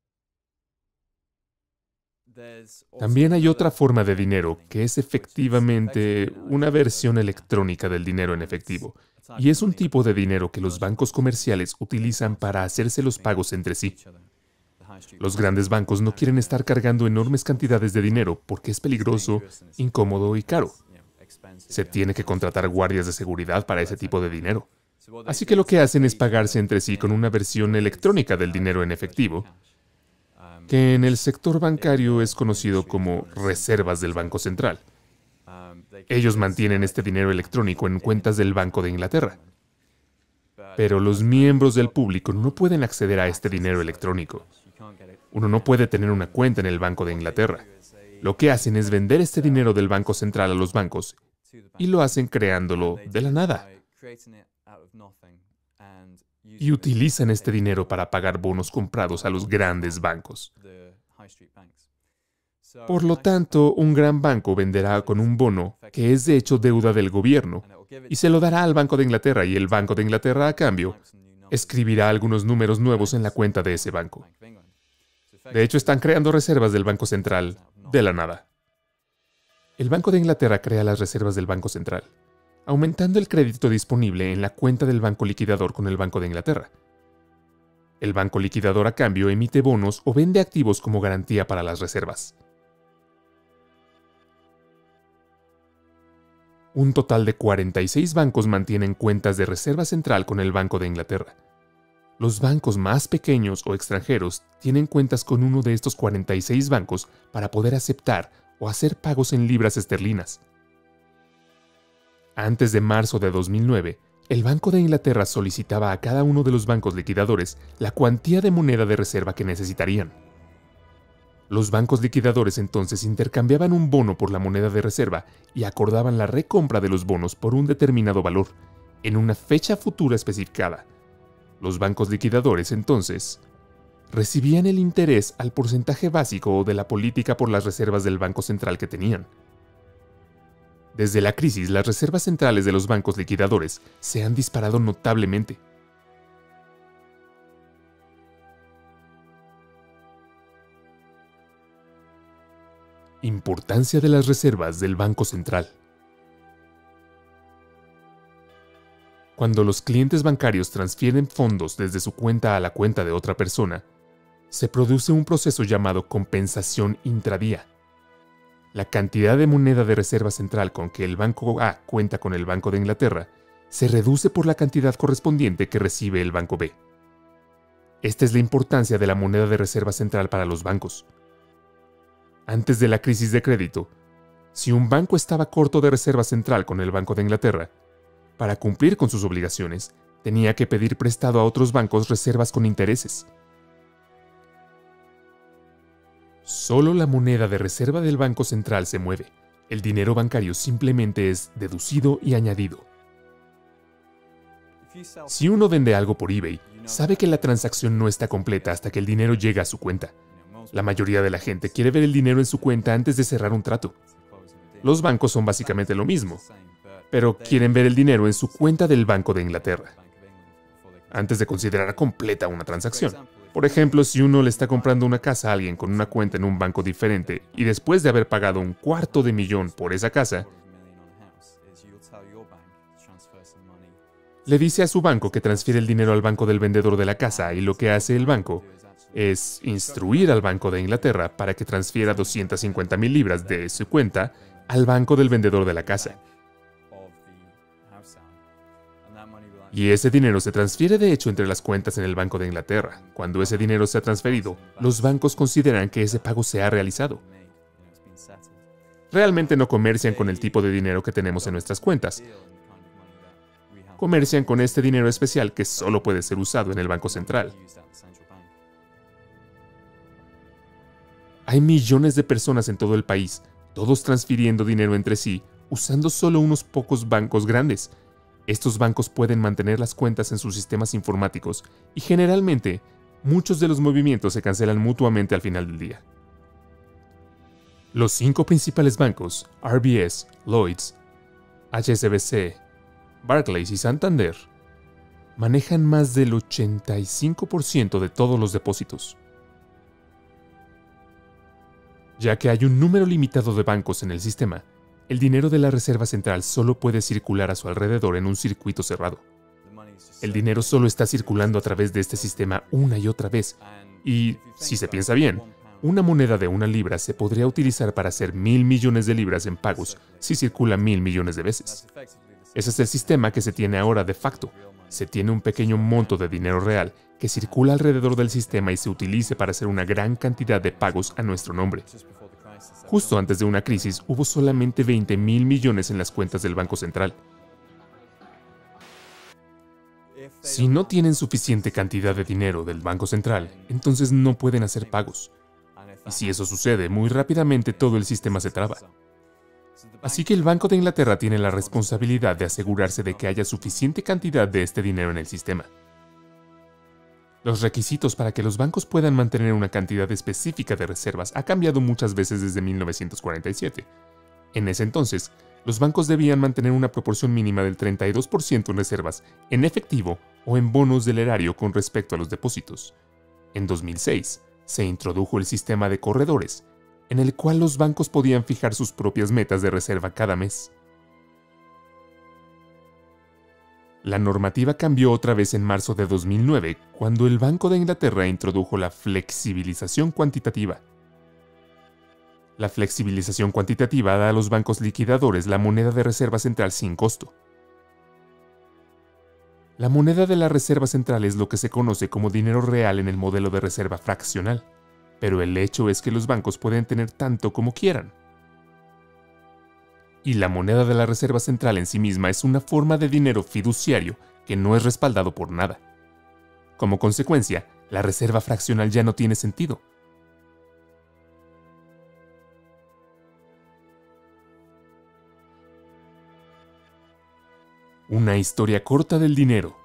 También hay otra forma de dinero que es efectivamente una versión electrónica del dinero en efectivo, y es un tipo de dinero que los bancos comerciales utilizan para hacerse los pagos entre sí. Los grandes bancos no quieren estar cargando enormes cantidades de dinero porque es peligroso, incómodo y caro. Se tiene que contratar guardias de seguridad para ese tipo de dinero. Así que lo que hacen es pagarse entre sí con una versión electrónica del dinero en efectivo, que en el sector bancario es conocido como reservas del Banco Central. Ellos mantienen este dinero electrónico en cuentas del Banco de Inglaterra. Pero los miembros del público no pueden acceder a este dinero electrónico. Uno no puede tener una cuenta en el Banco de Inglaterra. Lo que hacen es vender este dinero del Banco Central a los bancos, y lo hacen creándolo de la nada. Y utilizan este dinero para pagar bonos comprados a los grandes bancos. Por lo tanto, un gran banco venderá con un bono que es de hecho deuda del gobierno y se lo dará al Banco de Inglaterra, y el Banco de Inglaterra, a cambio, escribirá algunos números nuevos en la cuenta de ese banco. De hecho, están creando reservas del Banco Central de la nada. El Banco de Inglaterra crea las reservas del Banco Central, aumentando el crédito disponible en la cuenta del banco liquidador con el Banco de Inglaterra. El banco liquidador, a cambio, emite bonos o vende activos como garantía para las reservas. Un total de cuarenta y seis bancos mantienen cuentas de reserva central con el Banco de Inglaterra. Los bancos más pequeños o extranjeros tienen cuentas con uno de estos cuarenta y seis bancos para poder aceptar o hacer pagos en libras esterlinas. Antes de marzo de dos mil nueve, el Banco de Inglaterra solicitaba a cada uno de los bancos liquidadores la cuantía de moneda de reserva que necesitarían. Los bancos liquidadores entonces intercambiaban un bono por la moneda de reserva y acordaban la recompra de los bonos por un determinado valor, en una fecha futura especificada. Los bancos liquidadores entonces recibían el interés al porcentaje básico de la política por las reservas del Banco Central que tenían. Desde la crisis, las reservas centrales de los bancos liquidadores se han disparado notablemente. Importancia de las reservas del Banco Central. Cuando los clientes bancarios transfieren fondos desde su cuenta a la cuenta de otra persona, se produce un proceso llamado compensación intradía. La cantidad de moneda de reserva central con que el Banco A cuenta con el Banco de Inglaterra se reduce por la cantidad correspondiente que recibe el Banco B. Esta es la importancia de la moneda de reserva central para los bancos. Antes de la crisis de crédito, si un banco estaba corto de reserva central con el Banco de Inglaterra, para cumplir con sus obligaciones, tenía que pedir prestado a otros bancos reservas con intereses. Solo la moneda de reserva del Banco Central se mueve. El dinero bancario simplemente es deducido y añadido. Si uno vende algo por eBay, sabe que la transacción no está completa hasta que el dinero llega a su cuenta. La mayoría de la gente quiere ver el dinero en su cuenta antes de cerrar un trato. Los bancos son básicamente lo mismo, pero quieren ver el dinero en su cuenta del Banco de Inglaterra antes de considerar completa una transacción. Por ejemplo, si uno le está comprando una casa a alguien con una cuenta en un banco diferente y después de haber pagado un cuarto de millón por esa casa, le dice a su banco que transfiere el dinero al banco del vendedor de la casa, y lo que hace el banco es instruir al Banco de Inglaterra para que transfiera doscientas cincuenta mil libras de su cuenta al banco del vendedor de la casa. Y ese dinero se transfiere de hecho entre las cuentas en el Banco de Inglaterra. Cuando ese dinero se ha transferido, los bancos consideran que ese pago se ha realizado. Realmente no comercian con el tipo de dinero que tenemos en nuestras cuentas. Comercian con este dinero especial que solo puede ser usado en el Banco Central. Hay millones de personas en todo el país, todos transfiriendo dinero entre sí, usando solo unos pocos bancos grandes. Estos bancos pueden mantener las cuentas en sus sistemas informáticos y generalmente, muchos de los movimientos se cancelan mutuamente al final del día. Los cinco principales bancos, R B S, Lloyds, H S B C, Barclays y Santander, manejan más del ochenta y cinco por ciento de todos los depósitos. Ya que hay un número limitado de bancos en el sistema, el dinero de la Reserva Central solo puede circular a su alrededor en un circuito cerrado. El dinero solo está circulando a través de este sistema una y otra vez, y, si se piensa bien, una moneda de una libra se podría utilizar para hacer mil millones de libras en pagos si circula mil millones de veces. Ese es el sistema que se tiene ahora de facto. Se tiene un pequeño monto de dinero real que circula alrededor del sistema y se utilice para hacer una gran cantidad de pagos a nuestro nombre. Justo antes de una crisis hubo solamente veinte mil millones en las cuentas del Banco Central. Si no tienen suficiente cantidad de dinero del Banco Central, entonces no pueden hacer pagos. Y si eso sucede, muy rápidamente todo el sistema se traba. Así que el Banco de Inglaterra tiene la responsabilidad de asegurarse de que haya suficiente cantidad de este dinero en el sistema. Los requisitos para que los bancos puedan mantener una cantidad específica de reservas ha cambiado muchas veces desde mil novecientos cuarenta y siete. En ese entonces, los bancos debían mantener una proporción mínima del treinta y dos por ciento en reservas, en efectivo o en bonos del erario con respecto a los depósitos. En dos mil seis, se introdujo el sistema de corredores, en el cual los bancos podían fijar sus propias metas de reserva cada mes. La normativa cambió otra vez en marzo de dos mil nueve, cuando el Banco de Inglaterra introdujo la flexibilización cuantitativa. La flexibilización cuantitativa da a los bancos liquidadores la moneda de reserva central sin costo. La moneda de la reserva central es lo que se conoce como dinero real en el modelo de reserva fraccional, pero el hecho es que los bancos pueden tener tanto como quieran. Y la moneda de la Reserva Central en sí misma es una forma de dinero fiduciario que no es respaldado por nada. Como consecuencia, la reserva fraccional ya no tiene sentido. Una historia corta del dinero.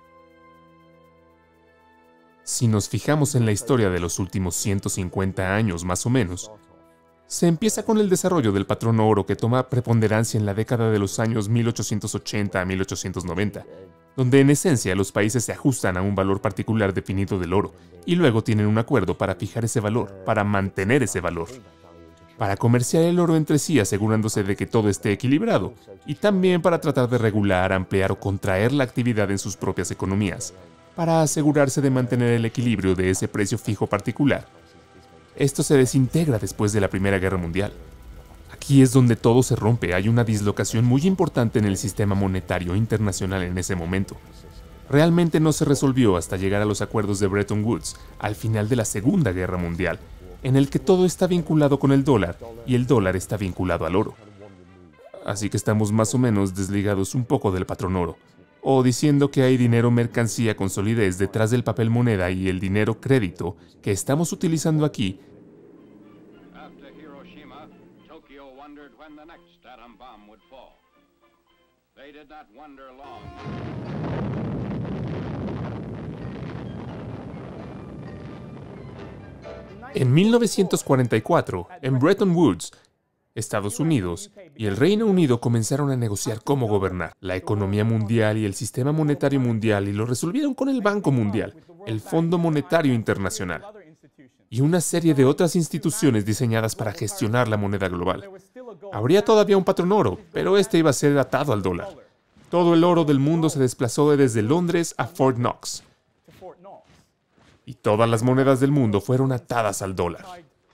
Si nos fijamos en la historia de los últimos ciento cincuenta años más o menos, se empieza con el desarrollo del patrón oro que toma preponderancia en la década de los años mil ochocientos ochenta a mil ochocientos noventa, donde en esencia los países se ajustan a un valor particular definido del oro y luego tienen un acuerdo para fijar ese valor, para mantener ese valor, para comerciar el oro entre sí asegurándose de que todo esté equilibrado y también para tratar de regular, ampliar o contraer la actividad en sus propias economías, para asegurarse de mantener el equilibrio de ese precio fijo particular. Esto se desintegra después de la Primera Guerra Mundial. Aquí es donde todo se rompe, hay una dislocación muy importante en el sistema monetario internacional en ese momento. Realmente no se resolvió hasta llegar a los acuerdos de Bretton Woods, al final de la Segunda Guerra Mundial, en el que todo está vinculado con el dólar y el dólar está vinculado al oro. Así que estamos más o menos desligados un poco del patrón oro, o diciendo que hay dinero mercancía con solidez detrás del papel moneda y el dinero crédito que estamos utilizando aquí. En mil novecientos cuarenta y cuatro, en Bretton Woods, Estados Unidos y el Reino Unido comenzaron a negociar cómo gobernar la economía mundial y el sistema monetario mundial y lo resolvieron con el Banco Mundial, el Fondo Monetario Internacional y una serie de otras instituciones diseñadas para gestionar la moneda global. Habría todavía un patrón oro, pero este iba a ser atado al dólar. Todo el oro del mundo se desplazó desde Londres a Fort Knox. y todas las monedas del mundo fueron atadas al dólar.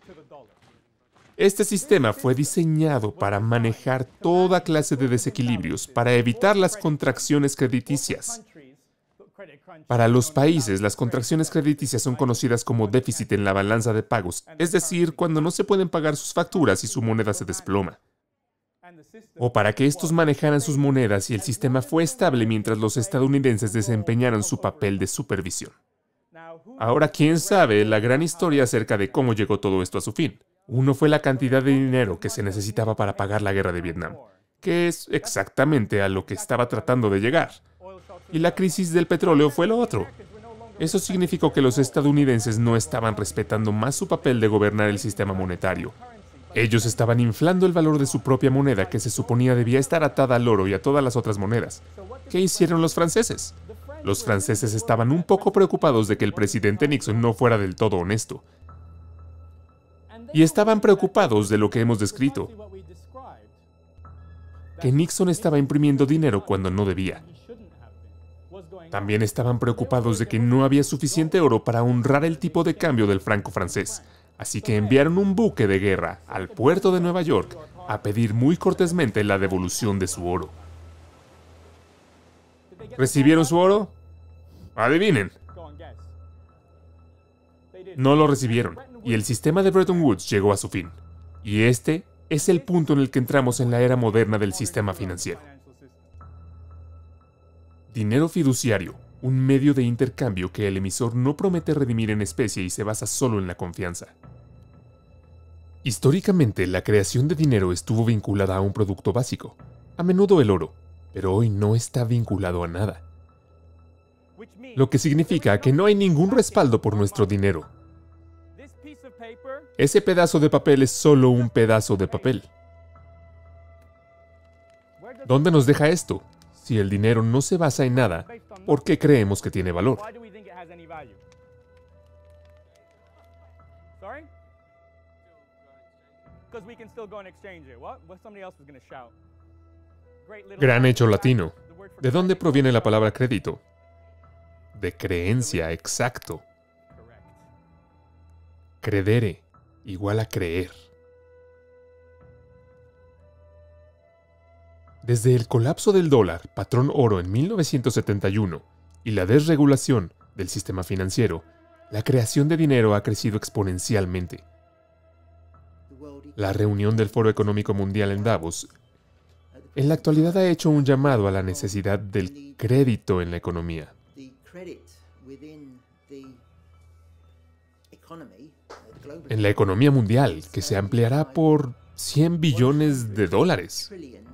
Este sistema fue diseñado para manejar toda clase de desequilibrios, para evitar las contracciones crediticias. Para los países, las contracciones crediticias son conocidas como déficit en la balanza de pagos, es decir, cuando no se pueden pagar sus facturas y su moneda se desploma. O para que estos manejaran sus monedas y el sistema fue estable mientras los estadounidenses desempeñaron su papel de supervisión. Ahora, quién sabe la gran historia acerca de cómo llegó todo esto a su fin. Uno fue la cantidad de dinero que se necesitaba para pagar la guerra de Vietnam, que es exactamente a lo que estaba tratando de llegar. Y la crisis del petróleo fue lo otro. Eso significó que los estadounidenses no estaban respetando más su papel de gobernar el sistema monetario. Ellos estaban inflando el valor de su propia moneda, que se suponía debía estar atada al oro y a todas las otras monedas. ¿Qué hicieron los franceses? Los franceses estaban un poco preocupados de que el presidente Nixon no fuera del todo honesto. Y estaban preocupados de lo que hemos descrito, que Nixon estaba imprimiendo dinero cuando no debía. También estaban preocupados de que no había suficiente oro para honrar el tipo de cambio del franco francés, así que enviaron un buque de guerra al puerto de Nueva York a pedir muy cortésmente la devolución de su oro. ¿Recibieron su oro? Adivinen. No lo recibieron, y el sistema de Bretton Woods llegó a su fin. Y este es el punto en el que entramos en la era moderna del sistema financiero. Dinero fiduciario, un medio de intercambio que el emisor no promete redimir en especie y se basa solo en la confianza. Históricamente, la creación de dinero estuvo vinculada a un producto básico, a menudo el oro, pero hoy no está vinculado a nada. Lo que significa que no hay ningún respaldo por nuestro dinero. Ese pedazo de papel es solo un pedazo de papel. ¿Dónde nos deja esto? Si el dinero no se basa en nada, ¿por qué creemos que tiene valor? Gran hecho latino. ¿De dónde proviene la palabra crédito? De creencia, exacto. Credere, igual a creer. Desde el colapso del dólar, patrón oro en mil novecientos setenta y uno, y la desregulación del sistema financiero, la creación de dinero ha crecido exponencialmente. La reunión del Foro Económico Mundial en Davos, en la actualidad ha hecho un llamado a la necesidad del crédito en la economía. En la economía mundial, que se ampliará por cien billones de dólares.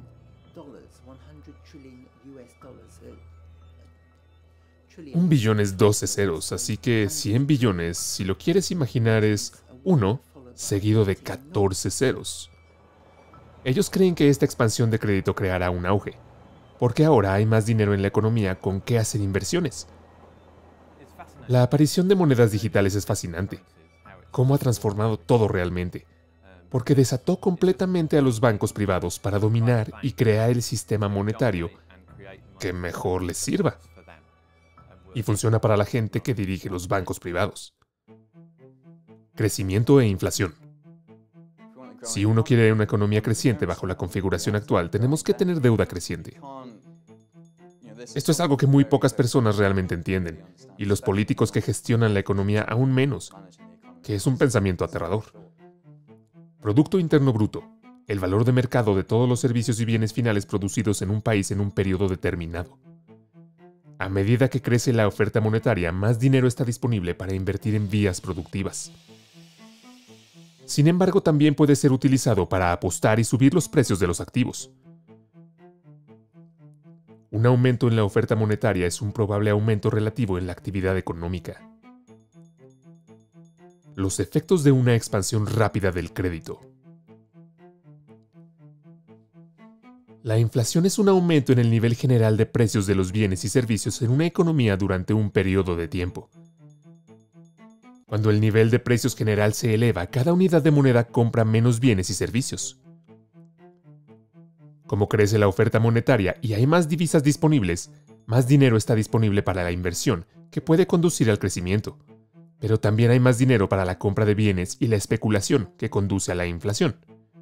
Un billón es doce ceros, así que cien billones, si lo quieres imaginar, es uno seguido de catorce ceros. Ellos creen que esta expansión de crédito creará un auge, porque ahora hay más dinero en la economía con que hacer inversiones. La aparición de monedas digitales es fascinante. Cómo ha transformado todo realmente, porque desató completamente a los bancos privados para dominar y crear el sistema monetario que mejor les sirva. Y funciona para la gente que dirige los bancos privados. Crecimiento e inflación. Si uno quiere una economía creciente bajo la configuración actual, tenemos que tener deuda creciente. Esto es algo que muy pocas personas realmente entienden, y los políticos que gestionan la economía aún menos, que es un pensamiento aterrador. Producto Interno Bruto, el valor de mercado de todos los servicios y bienes finales producidos en un país en un periodo determinado. A medida que crece la oferta monetaria, más dinero está disponible para invertir en vías productivas. Sin embargo, también puede ser utilizado para apostar y subir los precios de los activos. Un aumento en la oferta monetaria es un probable aumento relativo en la actividad económica. Los efectos de una expansión rápida del crédito. La inflación es un aumento en el nivel general de precios de los bienes y servicios en una economía durante un periodo de tiempo. Cuando el nivel de precios general se eleva, cada unidad de moneda compra menos bienes y servicios. Como crece la oferta monetaria y hay más divisas disponibles, más dinero está disponible para la inversión, que puede conducir al crecimiento. Pero también hay más dinero para la compra de bienes y la especulación que conduce a la inflación.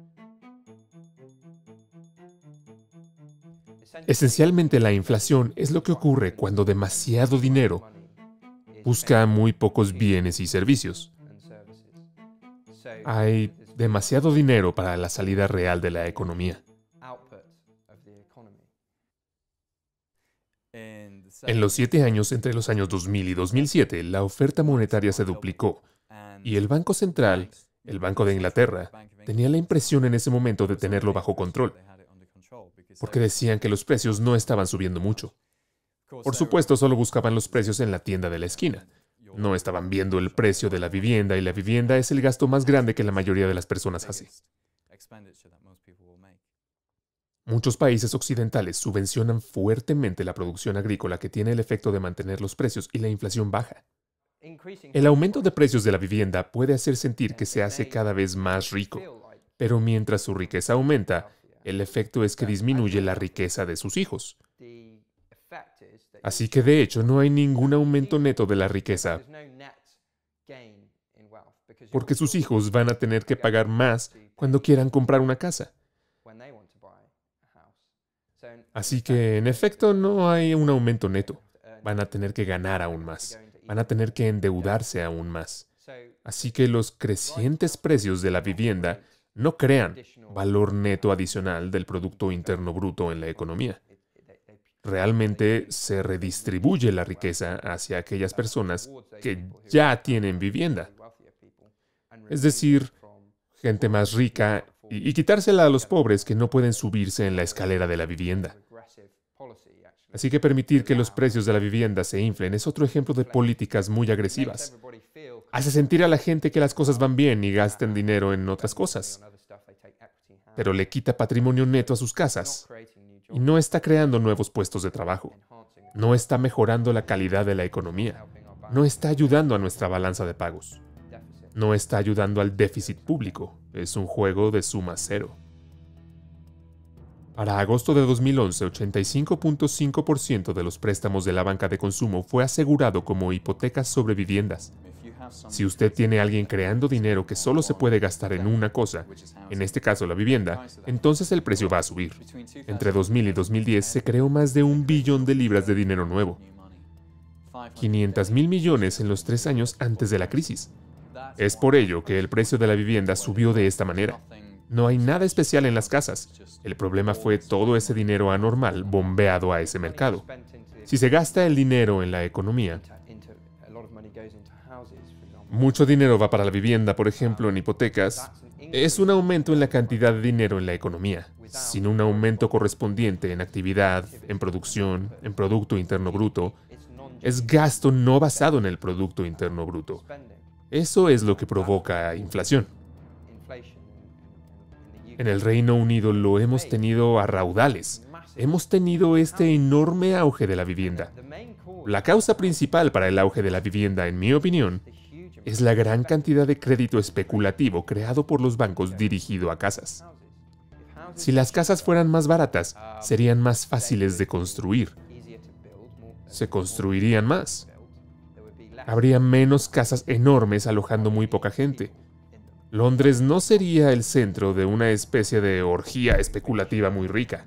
Esencialmente, la inflación es lo que ocurre cuando demasiado dinero busca muy pocos bienes y servicios. Hay demasiado dinero para la salida real de la economía. En los siete años entre los años dos mil y dos mil siete, la oferta monetaria se duplicó y el Banco Central, el Banco de Inglaterra, tenía la impresión en ese momento de tenerlo bajo control, porque decían que los precios no estaban subiendo mucho. Por supuesto, solo buscaban los precios en la tienda de la esquina. No estaban viendo el precio de la vivienda, y la vivienda es el gasto más grande que la mayoría de las personas hace. Muchos países occidentales subvencionan fuertemente la producción agrícola, que tiene el efecto de mantener los precios y la inflación baja. El aumento de precios de la vivienda puede hacer sentir que se hace cada vez más rico, pero mientras su riqueza aumenta, el efecto es que disminuye la riqueza de sus hijos. Así que de hecho no hay ningún aumento neto de la riqueza, porque sus hijos van a tener que pagar más cuando quieran comprar una casa. Así que en efecto no hay un aumento neto. Van a tener que ganar aún más. Van a tener que endeudarse aún más. Así que los crecientes precios de la vivienda no crean valor neto adicional del Producto Interno Bruto en la economía. Realmente se redistribuye la riqueza hacia aquellas personas que ya tienen vivienda. Es decir, gente más rica, y, y quitársela a los pobres que no pueden subirse en la escalera de la vivienda. Así que permitir que los precios de la vivienda se inflen es otro ejemplo de políticas muy agresivas. Hace sentir a la gente que las cosas van bien y gasten dinero en otras cosas, pero le quita patrimonio neto a sus casas y no está creando nuevos puestos de trabajo. No está mejorando la calidad de la economía. No está ayudando a nuestra balanza de pagos. No está ayudando al déficit público. Es un juego de suma cero. Para agosto de dos mil once, ochenta y cinco punto cinco por ciento de los préstamos de la banca de consumo fue asegurado como hipotecas sobre viviendas. Si usted tiene a alguien creando dinero que solo se puede gastar en una cosa, en este caso la vivienda, entonces el precio va a subir. Entre dos mil y dos mil diez se creó más de un billón de libras de dinero nuevo. quinientos mil millones en los tres años antes de la crisis. Es por ello que el precio de la vivienda subió de esta manera. No hay nada especial en las casas. El problema fue todo ese dinero anormal bombeado a ese mercado. Si se gasta el dinero en la economía, mucho dinero va para la vivienda, por ejemplo, en hipotecas, es un aumento en la cantidad de dinero en la economía, sin un aumento correspondiente en actividad, en producción, en Producto Interno Bruto. Es gasto no basado en el Producto Interno Bruto. Eso es lo que provoca inflación. En el Reino Unido lo hemos tenido a raudales. Hemos tenido este enorme auge de la vivienda. La causa principal para el auge de la vivienda, en mi opinión, es la gran cantidad de crédito especulativo creado por los bancos dirigido a casas. Si las casas fueran más baratas, serían más fáciles de construir. Se construirían más. Habría menos casas enormes alojando muy poca gente. Londres no sería el centro de una especie de orgía especulativa muy rica,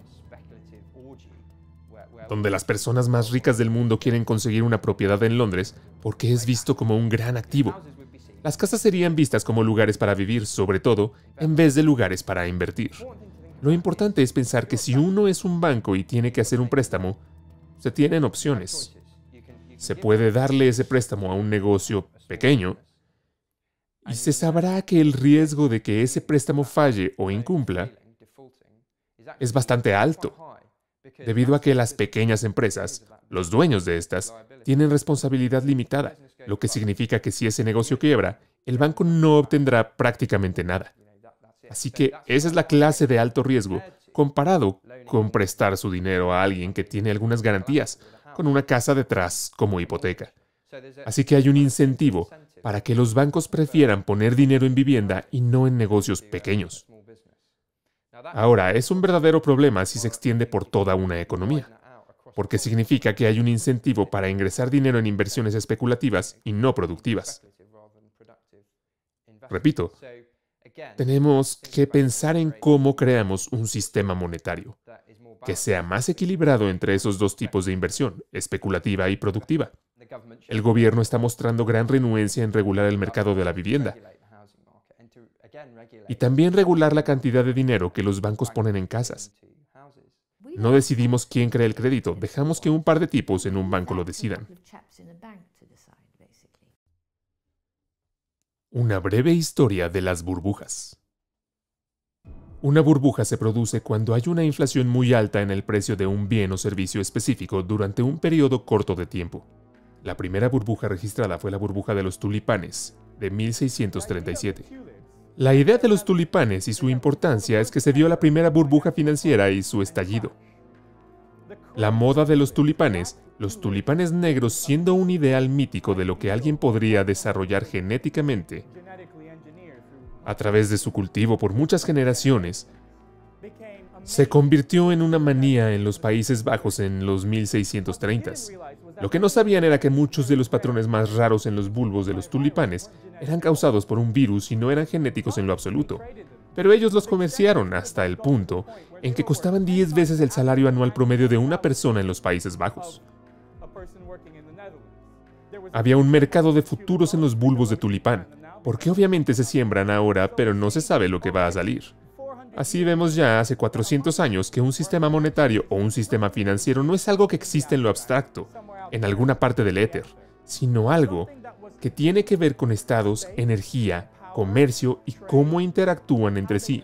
donde las personas más ricas del mundo quieren conseguir una propiedad en Londres porque es visto como un gran activo. Las casas serían vistas como lugares para vivir, sobre todo, en vez de lugares para invertir. Lo importante es pensar que si uno es un banco y tiene que hacer un préstamo, se tienen opciones. Se puede darle ese préstamo a un negocio pequeño y se sabrá que el riesgo de que ese préstamo falle o incumpla es bastante alto, debido a que las pequeñas empresas, los dueños de estas, tienen responsabilidad limitada, lo que significa que si ese negocio quiebra, el banco no obtendrá prácticamente nada. Así que esa es la clase de alto riesgo comparado con prestar su dinero a alguien que tiene algunas garantías, con una casa detrás como hipoteca. Así que hay un incentivo para que los bancos prefieran poner dinero en vivienda y no en negocios pequeños. Ahora, es un verdadero problema si se extiende por toda una economía, porque significa que hay un incentivo para ingresar dinero en inversiones especulativas y no productivas. Repito, tenemos que pensar en cómo creamos un sistema monetario que sea más equilibrado entre esos dos tipos de inversión, especulativa y productiva. El gobierno está mostrando gran renuencia en regular el mercado de la vivienda y también regular la cantidad de dinero que los bancos ponen en casas. No decidimos quién crea el crédito, dejamos que un par de tipos en un banco lo decidan. Una breve historia de las burbujas. Una burbuja se produce cuando hay una inflación muy alta en el precio de un bien o servicio específico durante un periodo corto de tiempo. La primera burbuja registrada fue la burbuja de los tulipanes, de mil seiscientos treinta y siete. La idea de los tulipanes y su importancia es que se dio la primera burbuja financiera y su estallido. La moda de los tulipanes, los tulipanes negros siendo un ideal mítico de lo que alguien podría desarrollar genéticamente a través de su cultivo por muchas generaciones, se convirtió en una manía en los Países Bajos en los mil seiscientos treinta. Lo que no sabían era que muchos de los patrones más raros en los bulbos de los tulipanes eran causados por un virus y no eran genéticos en lo absoluto. Pero ellos los comerciaron hasta el punto en que costaban diez veces el salario anual promedio de una persona en los Países Bajos. Había un mercado de futuros en los bulbos de tulipán, porque obviamente se siembran ahora, pero no se sabe lo que va a salir. Así vemos ya hace cuatrocientos años que un sistema monetario o un sistema financiero no es algo que existe en lo abstracto, en alguna parte del éter, sino algo que tiene que ver con estados, energía, comercio y cómo interactúan entre sí.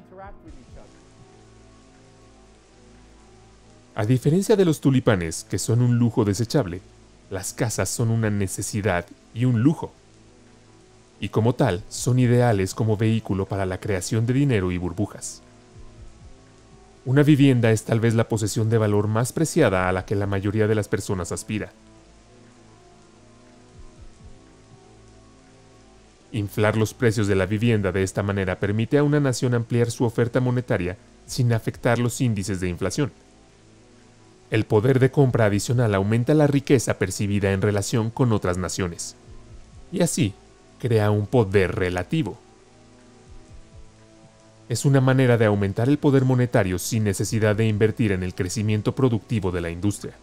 A diferencia de los tulipanes, que son un lujo desechable, las casas son una necesidad y un lujo. Y como tal, son ideales como vehículo para la creación de dinero y burbujas. Una vivienda es tal vez la posesión de valor más preciada a la que la mayoría de las personas aspira. Inflar los precios de la vivienda de esta manera permite a una nación ampliar su oferta monetaria sin afectar los índices de inflación. El poder de compra adicional aumenta la riqueza percibida en relación con otras naciones. Y así, crea un poder relativo. Es una manera de aumentar el poder monetario sin necesidad de invertir en el crecimiento productivo de la industria.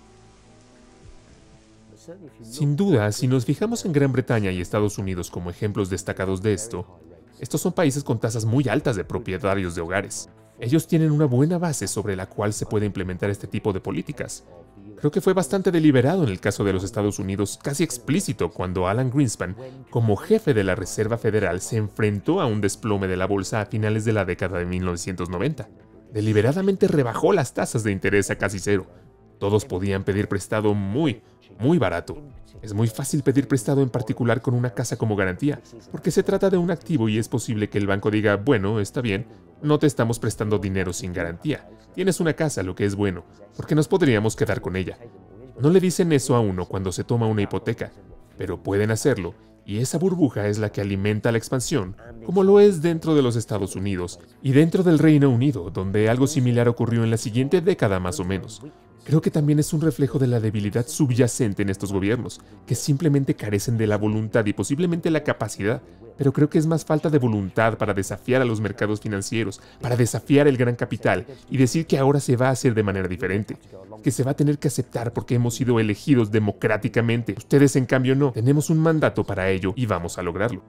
Sin duda, si nos fijamos en Gran Bretaña y Estados Unidos como ejemplos destacados de esto, estos son países con tasas muy altas de propietarios de hogares. Ellos tienen una buena base sobre la cual se puede implementar este tipo de políticas. Creo que fue bastante deliberado en el caso de los Estados Unidos, casi explícito cuando Alan Greenspan, como jefe de la Reserva Federal, se enfrentó a un desplome de la bolsa a finales de la década de mil novecientos noventa. Deliberadamente rebajó las tasas de interés a casi cero. Todos podían pedir prestado muy, muy barato. Es muy fácil pedir prestado en particular con una casa como garantía, porque se trata de un activo y es posible que el banco diga, bueno, está bien, no te estamos prestando dinero sin garantía. Tienes una casa, lo que es bueno, porque nos podríamos quedar con ella. No le dicen eso a uno cuando se toma una hipoteca, pero pueden hacerlo, y esa burbuja es la que alimenta la expansión, como lo es dentro de los Estados Unidos y dentro del Reino Unido, donde algo similar ocurrió en la siguiente década más o menos. Creo que también es un reflejo de la debilidad subyacente en estos gobiernos, que simplemente carecen de la voluntad y posiblemente la capacidad, pero creo que es más falta de voluntad para desafiar a los mercados financieros, para desafiar el gran capital y decir que ahora se va a hacer de manera diferente, que se va a tener que aceptar porque hemos sido elegidos democráticamente. Ustedes en cambio no, tenemos un mandato para ello y vamos a lograrlo.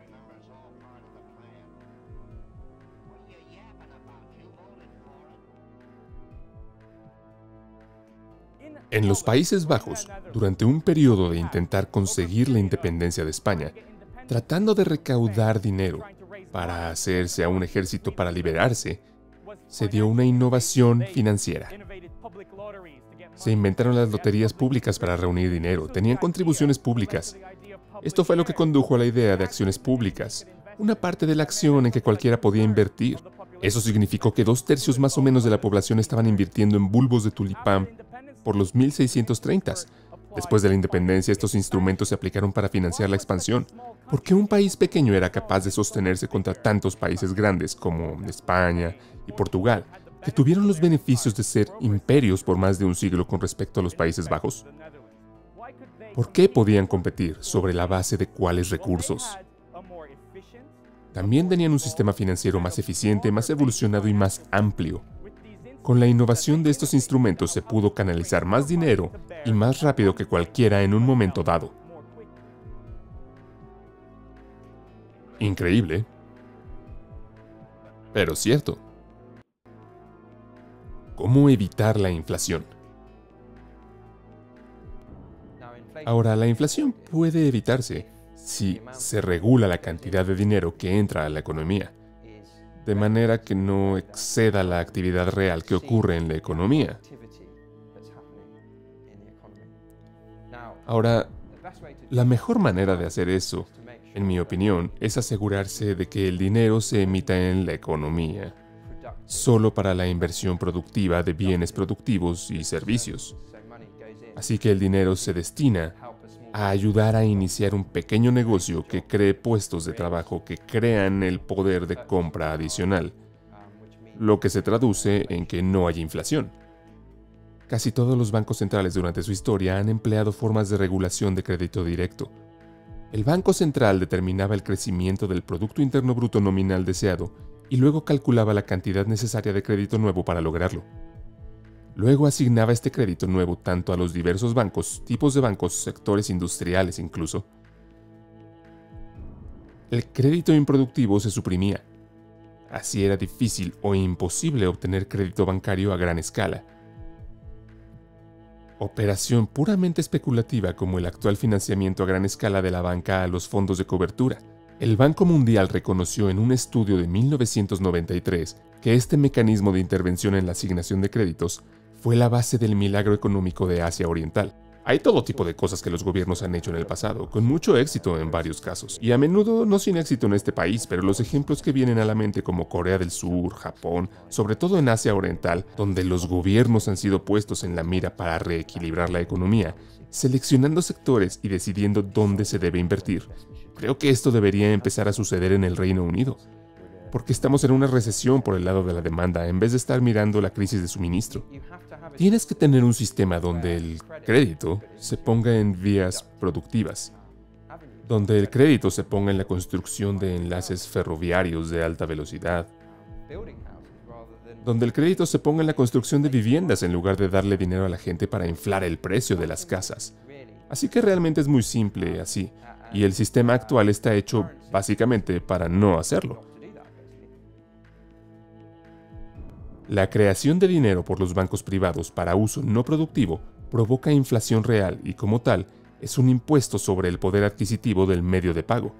En los Países Bajos, durante un periodo de intentar conseguir la independencia de España, tratando de recaudar dinero para hacerse a un ejército para liberarse, se dio una innovación financiera. Se inventaron las loterías públicas para reunir dinero, tenían contribuciones públicas. Esto fue lo que condujo a la idea de acciones públicas, una parte de la acción en que cualquiera podía invertir. Eso significó que dos tercios más o menos de la población estaban invirtiendo en bulbos de tulipán por los mil seiscientos treinta. Después de la independencia, estos instrumentos se aplicaron para financiar la expansión, porque un país pequeño era capaz de sostenerse contra tantos países grandes como España y Portugal, que tuvieron los beneficios de ser imperios por más de un siglo con respecto a los Países Bajos. ¿Por qué podían competir? ¿Sobre la base de cuáles recursos? También tenían un sistema financiero más eficiente, más evolucionado y más amplio. Con la innovación de estos instrumentos se pudo canalizar más dinero y más rápido que cualquiera en un momento dado. Increíble, pero cierto. ¿Cómo evitar la inflación? Ahora, la inflación puede evitarse si se regula la cantidad de dinero que entra a la economía, de manera que no exceda la actividad real que ocurre en la economía. Ahora, la mejor manera de hacer eso, en mi opinión, es asegurarse de que el dinero se emita en la economía, solo para la inversión productiva de bienes productivos y servicios. Así que el dinero se destina a ayudar a iniciar un pequeño negocio que cree puestos de trabajo que crean el poder de compra adicional, lo que se traduce en que no haya inflación. Casi todos los bancos centrales durante su historia han empleado formas de regulación de crédito directo. El Banco Central determinaba el crecimiento del Producto Interno Bruto nominal deseado y luego calculaba la cantidad necesaria de crédito nuevo para lograrlo. Luego asignaba este crédito nuevo tanto a los diversos bancos, tipos de bancos, sectores industriales incluso. El crédito improductivo se suprimía. Así era difícil o imposible obtener crédito bancario a gran escala. Operación puramente especulativa como el actual financiamiento a gran escala de la banca a los fondos de cobertura. El Banco Mundial reconoció en un estudio de mil novecientos noventa y tres que este mecanismo de intervención en la asignación de créditos fue la base del milagro económico de Asia Oriental. Hay todo tipo de cosas que los gobiernos han hecho en el pasado, con mucho éxito en varios casos, y a menudo no sin éxito en este país, pero los ejemplos que vienen a la mente como Corea del Sur, Japón, sobre todo en Asia Oriental, donde los gobiernos han sido puestos en la mira para reequilibrar la economía, seleccionando sectores y decidiendo dónde se debe invertir. Creo que esto debería empezar a suceder en el Reino Unido, porque estamos en una recesión por el lado de la demanda en vez de estar mirando la crisis de suministro. Tienes que tener un sistema donde el crédito se ponga en vías productivas, donde el crédito se ponga en la construcción de enlaces ferroviarios de alta velocidad, donde el crédito se ponga en la construcción de viviendas en lugar de darle dinero a la gente para inflar el precio de las casas. Así que realmente es muy simple así, y el sistema actual está hecho básicamente para no hacerlo. La creación de dinero por los bancos privados para uso no productivo provoca inflación real y, como tal, es un impuesto sobre el poder adquisitivo del medio de pago.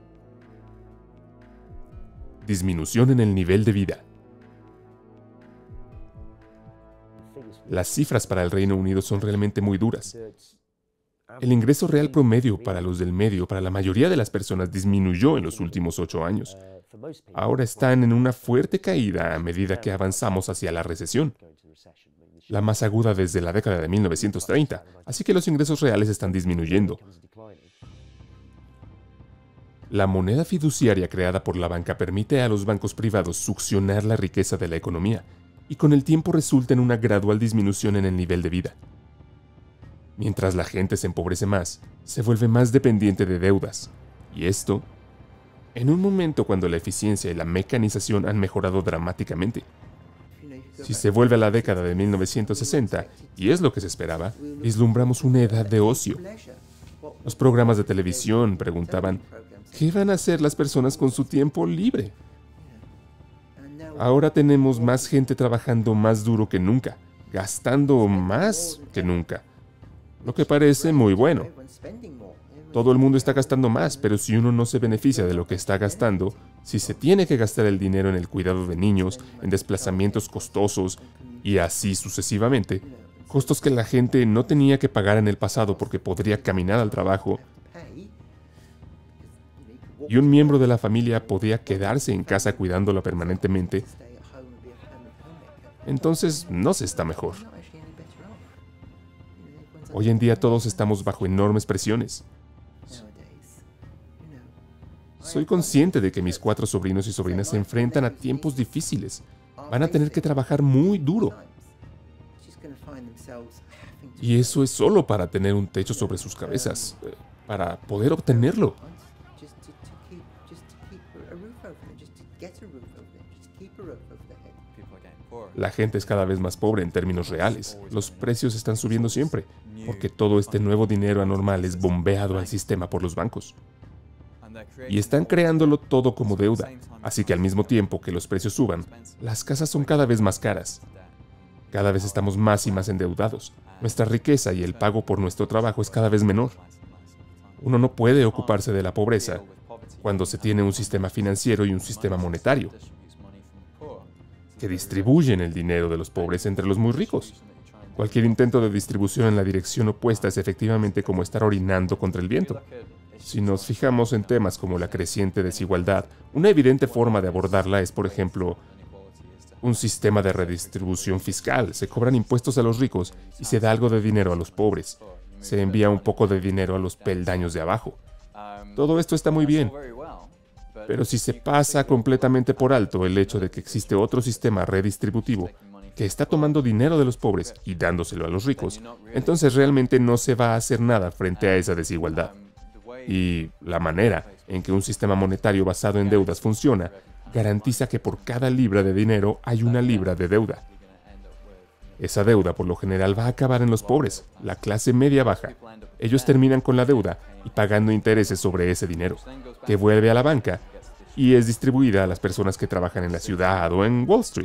Disminución en el nivel de vida. Las cifras para el Reino Unido son realmente muy duras. El ingreso real promedio para los del medio, para la mayoría de las personas, disminuyó en los últimos ocho años. Ahora están en una fuerte caída a medida que avanzamos hacia la recesión, la más aguda desde la década de mil novecientos treinta, así que los ingresos reales están disminuyendo. La moneda fiduciaria creada por la banca permite a los bancos privados succionar la riqueza de la economía, y con el tiempo resulta en una gradual disminución en el nivel de vida. Mientras la gente se empobrece más, se vuelve más dependiente de deudas, y esto en un momento cuando la eficiencia y la mecanización han mejorado dramáticamente. Si se vuelve a la década de mil novecientos sesenta, y es lo que se esperaba, vislumbramos una edad de ocio. Los programas de televisión preguntaban, ¿qué van a hacer las personas con su tiempo libre? Ahora tenemos más gente trabajando más duro que nunca, gastando más que nunca, lo que parece muy bueno. Todo el mundo está gastando más, pero si uno no se beneficia de lo que está gastando, si se tiene que gastar el dinero en el cuidado de niños, en desplazamientos costosos y así sucesivamente, costos que la gente no tenía que pagar en el pasado porque podría caminar al trabajo, y un miembro de la familia podía quedarse en casa cuidándola permanentemente, entonces no se está mejor. Hoy en día todos estamos bajo enormes presiones. Soy consciente de que mis cuatro sobrinos y sobrinas se enfrentan a tiempos difíciles. Van a tener que trabajar muy duro. Y eso es solo para tener un techo sobre sus cabezas, para poder obtenerlo. La gente es cada vez más pobre en términos reales. Los precios están subiendo siempre, porque todo este nuevo dinero anormal es bombeado al sistema por los bancos. Y están creándolo todo como deuda, así que al mismo tiempo que los precios suban, las casas son cada vez más caras. Cada vez estamos más y más endeudados. Nuestra riqueza y el pago por nuestro trabajo es cada vez menor. Uno no puede ocuparse de la pobreza cuando se tiene un sistema financiero y un sistema monetario que distribuyen el dinero de los pobres entre los muy ricos. Cualquier intento de distribución en la dirección opuesta es efectivamente como estar orinando contra el viento. Si nos fijamos en temas como la creciente desigualdad, una evidente forma de abordarla es, por ejemplo, un sistema de redistribución fiscal. Se cobran impuestos a los ricos y se da algo de dinero a los pobres. Se envía un poco de dinero a los peldaños de abajo. Todo esto está muy bien. Pero si se pasa completamente por alto el hecho de que existe otro sistema redistributivo que está tomando dinero de los pobres y dándoselo a los ricos, entonces realmente no se va a hacer nada frente a esa desigualdad. Y la manera en que un sistema monetario basado en deudas funciona garantiza que por cada libra de dinero hay una libra de deuda. Esa deuda por lo general va a acabar en los pobres, la clase media baja. Ellos terminan con la deuda y pagando intereses sobre ese dinero, que vuelve a la banca y es distribuida a las personas que trabajan en la ciudad o en Wall Street.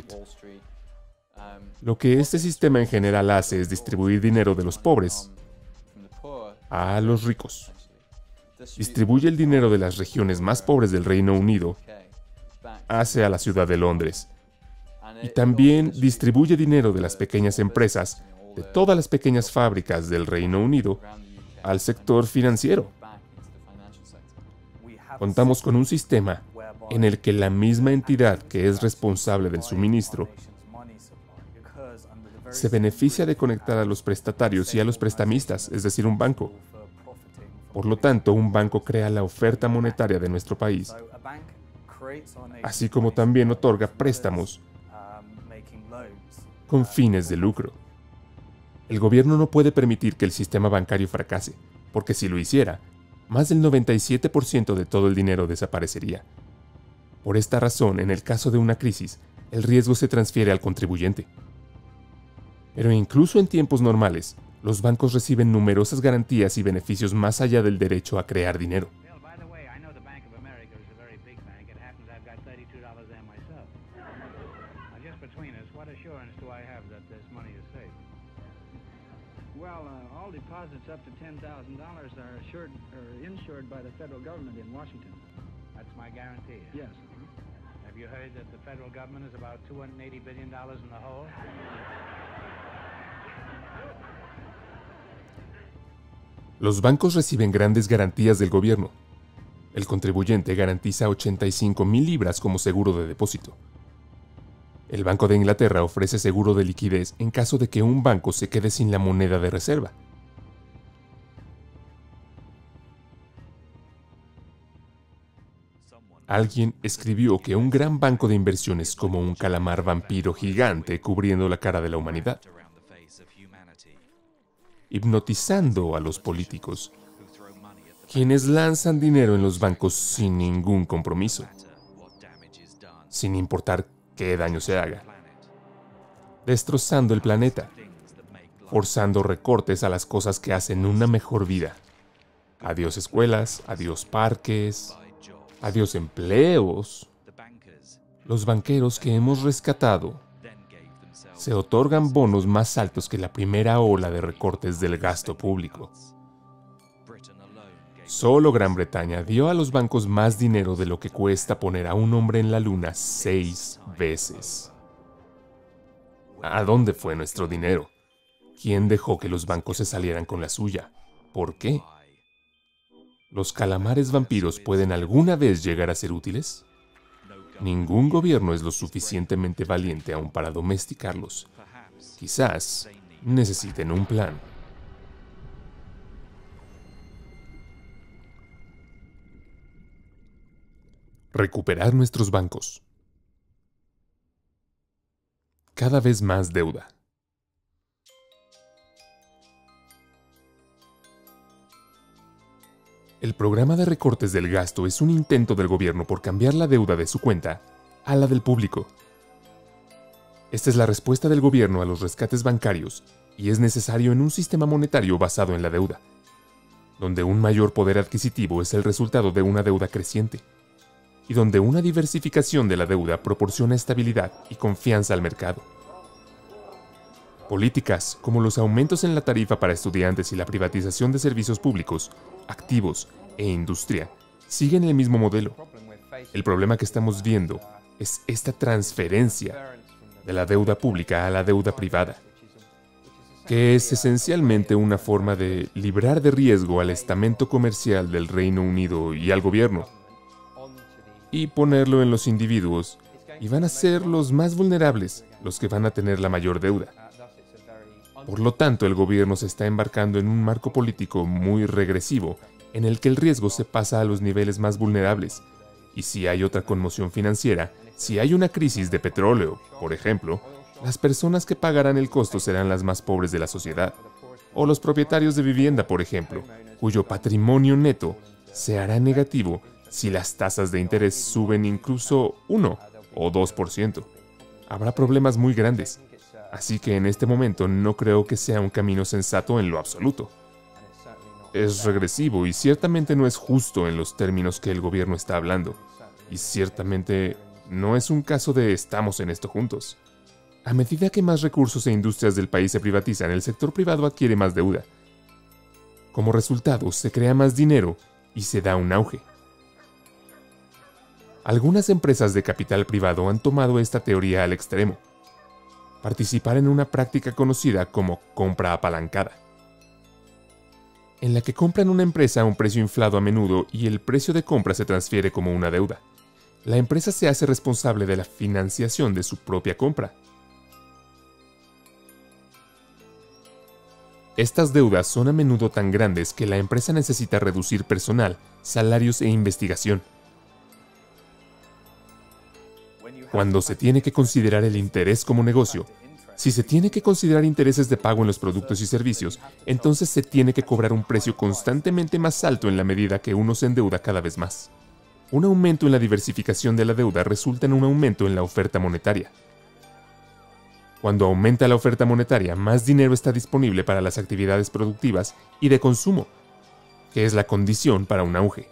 Lo que este sistema en general hace es distribuir dinero de los pobres a los ricos. Distribuye el dinero de las regiones más pobres del Reino Unido hacia la ciudad de Londres. Y también distribuye dinero de las pequeñas empresas, de todas las pequeñas fábricas del Reino Unido, al sector financiero. Contamos con un sistema en el que la misma entidad que es responsable del suministro se beneficia de conectar a los prestatarios y a los prestamistas, es decir, un banco. Por lo tanto, un banco crea la oferta monetaria de nuestro país, así como también otorga préstamos con fines de lucro. El gobierno no puede permitir que el sistema bancario fracase, porque si lo hiciera, más del noventa y siete por ciento de todo el dinero desaparecería. Por esta razón, en el caso de una crisis, el riesgo se transfiere al contribuyente. Pero incluso en tiempos normales, los bancos reciben numerosas garantías y beneficios más allá del derecho a crear dinero. Well, uh, all deposits up to ten thousand dollars are assured or insured by the federal government in Washington. That's my guarantee. Yes. Have you heard that the federal government is about two hundred eighty billion dollars in the hole? Los bancos reciben grandes garantías del gobierno. El contribuyente garantiza ochenta y cinco mil libras como seguro de depósito. El Banco de Inglaterra ofrece seguro de liquidez en caso de que un banco se quede sin la moneda de reserva. Alguien escribió que un gran banco de inversiones es como un calamar vampiro gigante cubriendo la cara de la humanidad, hipnotizando a los políticos, quienes lanzan dinero en los bancos sin ningún compromiso, sin importar qué daño se haga, destrozando el planeta, forzando recortes a las cosas que hacen una mejor vida. Adiós escuelas, adiós parques, adiós empleos. Los banqueros que hemos rescatado se otorgan bonos más altos que la primera ola de recortes del gasto público. Solo Gran Bretaña dio a los bancos más dinero de lo que cuesta poner a un hombre en la luna seis veces. ¿A dónde fue nuestro dinero? ¿Quién dejó que los bancos se salieran con la suya? ¿Por qué? ¿Los calamares vampiros pueden alguna vez llegar a ser útiles? Ningún gobierno es lo suficientemente valiente aún para domesticarlos. Quizás necesiten un plan. Recuperar nuestros bancos. Cada vez más deuda. El programa de recortes del gasto es un intento del gobierno por cambiar la deuda de su cuenta a la del público. Esta es la respuesta del gobierno a los rescates bancarios y es necesario en un sistema monetario basado en la deuda, donde un mayor poder adquisitivo es el resultado de una deuda creciente y donde una diversificación de la deuda proporciona estabilidad y confianza al mercado. Políticas como los aumentos en la tarifa para estudiantes y la privatización de servicios públicos, activos e industria siguen el mismo modelo. El problema que estamos viendo es esta transferencia de la deuda pública a la deuda privada, que es esencialmente una forma de librar de riesgo al estamento comercial del Reino Unido y al gobierno, y ponerlo en los individuos, y van a ser los más vulnerables los que van a tener la mayor deuda. Por lo tanto, el gobierno se está embarcando en un marco político muy regresivo, en el que el riesgo se pasa a los niveles más vulnerables, y si hay otra conmoción financiera, si hay una crisis de petróleo, por ejemplo, las personas que pagarán el costo serán las más pobres de la sociedad, o los propietarios de vivienda, por ejemplo, cuyo patrimonio neto se hará negativo si las tasas de interés suben incluso uno o dos por ciento. Habrá problemas muy grandes. Así que en este momento no creo que sea un camino sensato en lo absoluto. Es regresivo y ciertamente no es justo en los términos que el gobierno está hablando. Y ciertamente no es un caso de estamos en esto juntos. A medida que más recursos e industrias del país se privatizan, el sector privado adquiere más deuda. Como resultado, se crea más dinero y se da un auge. Algunas empresas de capital privado han tomado esta teoría al extremo. Participar en una práctica conocida como compra apalancada, en la que compran una empresa a un precio inflado a menudo y el precio de compra se transfiere como una deuda. La empresa se hace responsable de la financiación de su propia compra. Estas deudas son a menudo tan grandes que la empresa necesita reducir personal, salarios e investigación. Cuando se tiene que considerar el interés como negocio, si se tiene que considerar intereses de pago en los productos y servicios, entonces se tiene que cobrar un precio constantemente más alto en la medida que uno se endeuda cada vez más. Un aumento en la diversificación de la deuda resulta en un aumento en la oferta monetaria. Cuando aumenta la oferta monetaria, más dinero está disponible para las actividades productivas y de consumo, que es la condición para un auge.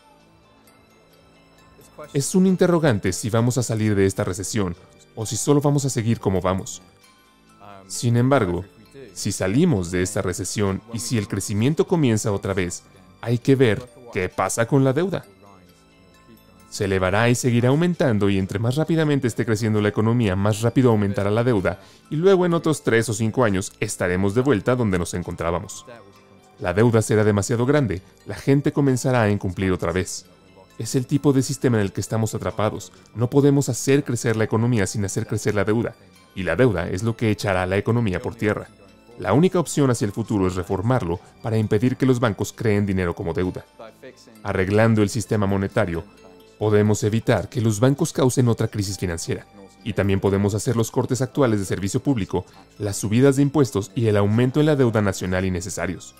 Es un interrogante si vamos a salir de esta recesión o si solo vamos a seguir como vamos. Sin embargo, si salimos de esta recesión y si el crecimiento comienza otra vez, hay que ver qué pasa con la deuda. Se elevará y seguirá aumentando y entre más rápidamente esté creciendo la economía, más rápido aumentará la deuda y luego en otros tres o cinco años estaremos de vuelta donde nos encontrábamos. La deuda será demasiado grande, la gente comenzará a incumplir otra vez. Es el tipo de sistema en el que estamos atrapados. No podemos hacer crecer la economía sin hacer crecer la deuda, y la deuda es lo que echará la economía por tierra. La única opción hacia el futuro es reformarlo para impedir que los bancos creen dinero como deuda. Arreglando el sistema monetario, podemos evitar que los bancos causen otra crisis financiera, y también podemos hacer los cortes actuales de servicio público, las subidas de impuestos y el aumento en la deuda nacional innecesarios.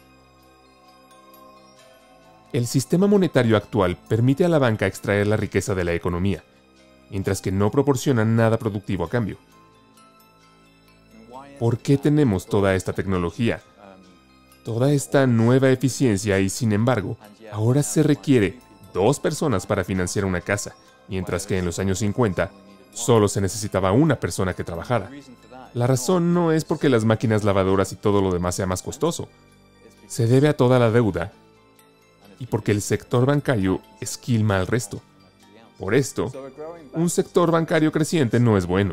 El sistema monetario actual permite a la banca extraer la riqueza de la economía, mientras que no proporciona nada productivo a cambio. ¿Por qué tenemos toda esta tecnología, toda esta nueva eficiencia y, sin embargo, ahora se requiere dos personas para financiar una casa, mientras que en los años cincuenta solo se necesitaba una persona que trabajara? La razón no es porque las máquinas lavadoras y todo lo demás sea más costoso. Se debe a toda la deuda y porque el sector bancario esquilma al resto. Por esto, un sector bancario creciente no es bueno.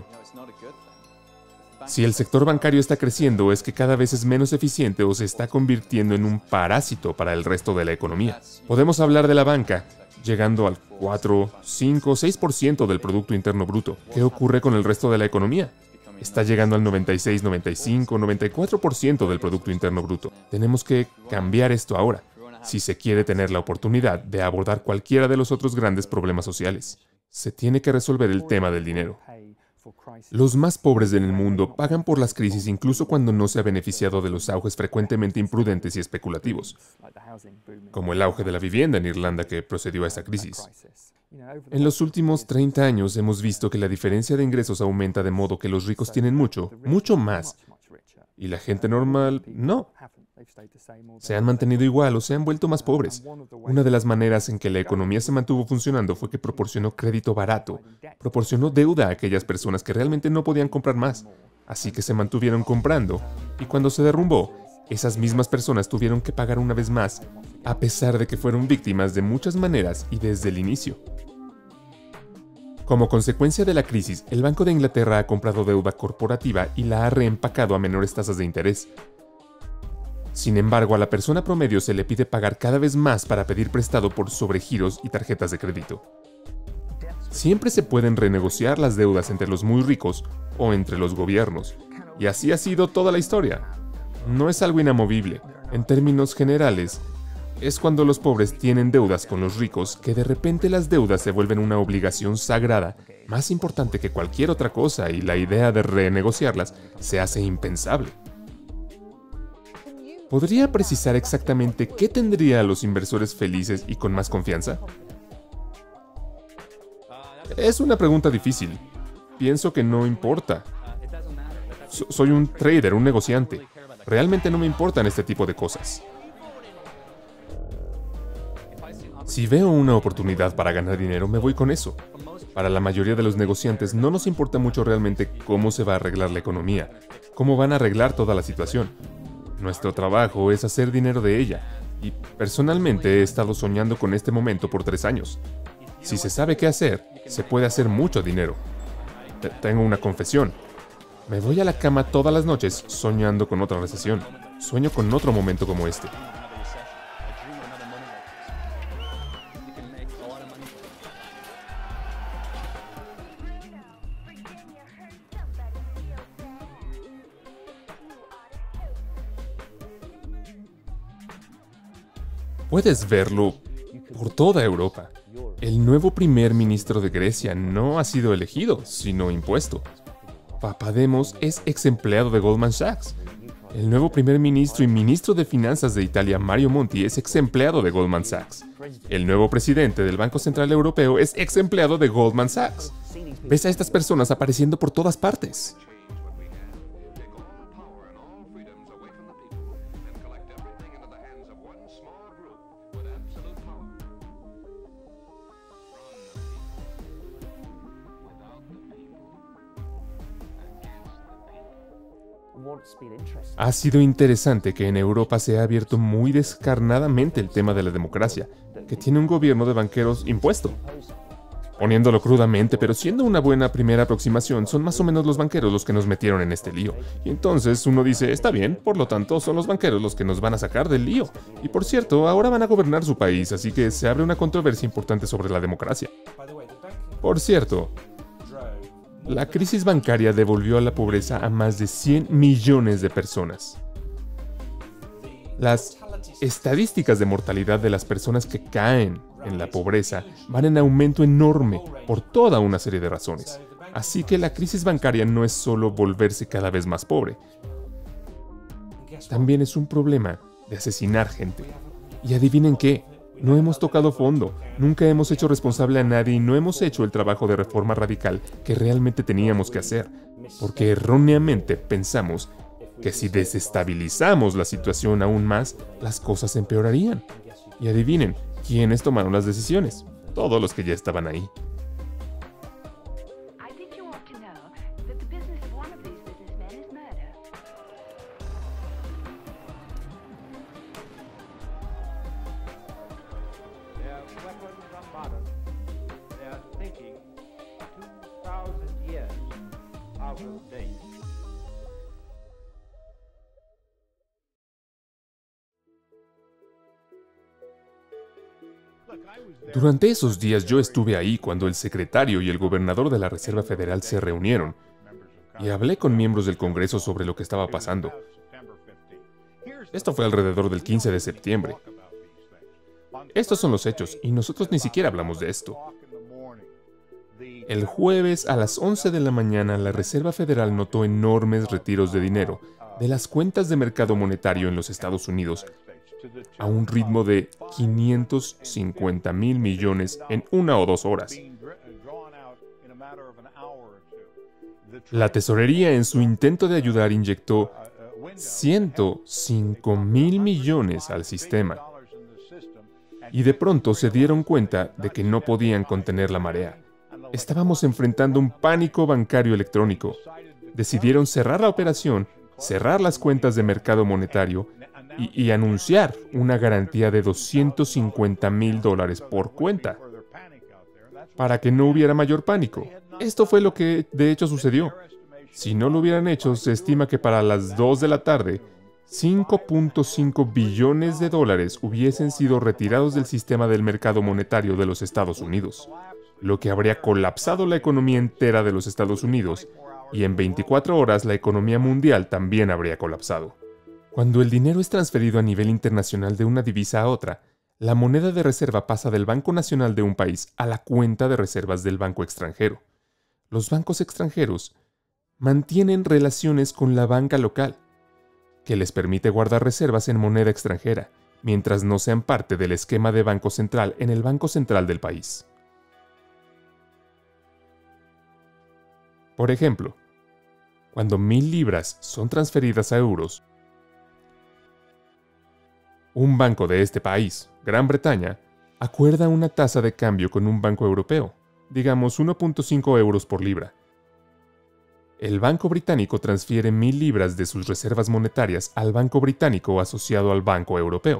Si el sector bancario está creciendo, es que cada vez es menos eficiente o se está convirtiendo en un parásito para el resto de la economía. Podemos hablar de la banca, llegando al cuatro, cinco, seis por ciento del Producto Interno Bruto. ¿Qué ocurre con el resto de la economía? Está llegando al noventa y seis, noventa y cinco, noventa y cuatro por ciento del Producto Interno Bruto. Tenemos que cambiar esto ahora, si se quiere tener la oportunidad de abordar cualquiera de los otros grandes problemas sociales. Se tiene que resolver el tema del dinero. Los más pobres en el mundo pagan por las crisis incluso cuando no se ha beneficiado de los auges frecuentemente imprudentes y especulativos, como el auge de la vivienda en Irlanda que procedió a esa crisis. En los últimos treinta años hemos visto que la diferencia de ingresos aumenta de modo que los ricos tienen mucho, mucho más, y la gente normal no. Se han mantenido igual o se han vuelto más pobres. Una de las maneras en que la economía se mantuvo funcionando fue que proporcionó crédito barato, proporcionó deuda a aquellas personas que realmente no podían comprar más. Así que se mantuvieron comprando, y cuando se derrumbó, esas mismas personas tuvieron que pagar una vez más, a pesar de que fueron víctimas de muchas maneras y desde el inicio. Como consecuencia de la crisis, el Banco de Inglaterra ha comprado deuda corporativa y la ha reempacado a menores tasas de interés. Sin embargo, a la persona promedio se le pide pagar cada vez más para pedir prestado por sobregiros y tarjetas de crédito. Siempre se pueden renegociar las deudas entre los muy ricos o entre los gobiernos, y así ha sido toda la historia. No es algo inamovible. En términos generales, es cuando los pobres tienen deudas con los ricos que de repente las deudas se vuelven una obligación sagrada, más importante que cualquier otra cosa, y la idea de renegociarlas se hace impensable. ¿Podría precisar exactamente qué tendría a los inversores felices y con más confianza? Es una pregunta difícil. Pienso que no importa. So- soy un trader, un negociante. Realmente no me importan este tipo de cosas. Si veo una oportunidad para ganar dinero, me voy con eso. Para la mayoría de los negociantes no nos importa mucho realmente cómo se va a arreglar la economía, cómo van a arreglar toda la situación. Nuestro trabajo es hacer dinero de ella, y personalmente he estado soñando con este momento por tres años. Si se sabe qué hacer, se puede hacer mucho dinero. T- tengo una confesión. Me voy a la cama todas las noches soñando con otra recesión. Sueño con otro momento como este. Puedes verlo por toda Europa. El nuevo primer ministro de Grecia no ha sido elegido, sino impuesto. Papademos es ex empleado de Goldman Sachs. El nuevo primer ministro y ministro de Finanzas de Italia, Mario Monti, es ex empleado de Goldman Sachs. El nuevo presidente del Banco Central Europeo es ex empleado de Goldman Sachs. Ves a estas personas apareciendo por todas partes. Ha sido interesante que en Europa se ha abierto muy descarnadamente el tema de la democracia, que tiene un gobierno de banqueros impuesto. Poniéndolo crudamente, pero siendo una buena primera aproximación, son más o menos los banqueros los que nos metieron en este lío. Y entonces uno dice, está bien, por lo tanto son los banqueros los que nos van a sacar del lío. Y por cierto, ahora van a gobernar su país, así que se abre una controversia importante sobre la democracia. Por cierto, la crisis bancaria devolvió a la pobreza a más de cien millones de personas. Las estadísticas de mortalidad de las personas que caen en la pobreza van en aumento enorme por toda una serie de razones. Así que la crisis bancaria no es solo volverse cada vez más pobre. También es un problema de asesinar gente. Y adivinen qué. No hemos tocado fondo, nunca hemos hecho responsable a nadie y no hemos hecho el trabajo de reforma radical que realmente teníamos que hacer, porque erróneamente pensamos que si desestabilizamos la situación aún más, las cosas empeorarían. Y adivinen, ¿quiénes tomaron las decisiones? Todos los que ya estaban ahí. Durante esos días yo estuve ahí cuando el secretario y el gobernador de la Reserva Federal se reunieron y hablé con miembros del Congreso sobre lo que estaba pasando. Esto fue alrededor del quince de septiembre. Estos son los hechos y nosotros ni siquiera hablamos de esto. El jueves a las once de la mañana la Reserva Federal notó enormes retiros de dinero de las cuentas de mercado monetario en los Estados Unidos a un ritmo de quinientos cincuenta mil millones en una o dos horas. La tesorería, en su intento de ayudar, inyectó ciento cinco mil millones al sistema. Y de pronto se dieron cuenta de que no podían contener la marea. Estábamos enfrentando un pánico bancario electrónico. Decidieron cerrar la operación, cerrar las cuentas de mercado monetario y, y anunciar una garantía de doscientos cincuenta mil dólares por cuenta, para que no hubiera mayor pánico. Esto fue lo que de hecho sucedió. Si no lo hubieran hecho, se estima que para las dos de la tarde, cinco punto cinco billones de dólares hubiesen sido retirados del sistema del mercado monetario de los Estados Unidos, lo que habría colapsado la economía entera de los Estados Unidos, y en veinticuatro horas la economía mundial también habría colapsado. Cuando el dinero es transferido a nivel internacional de una divisa a otra, la moneda de reserva pasa del Banco Nacional de un país a la cuenta de reservas del banco extranjero. Los bancos extranjeros mantienen relaciones con la banca local, que les permite guardar reservas en moneda extranjera, mientras no sean parte del esquema de banco central en el Banco Central del país. Por ejemplo, cuando mil libras son transferidas a euros, un banco de este país, Gran Bretaña, acuerda una tasa de cambio con un banco europeo, digamos uno punto cinco euros por libra. El Banco Británico transfiere mil libras de sus reservas monetarias al Banco Británico asociado al Banco Europeo,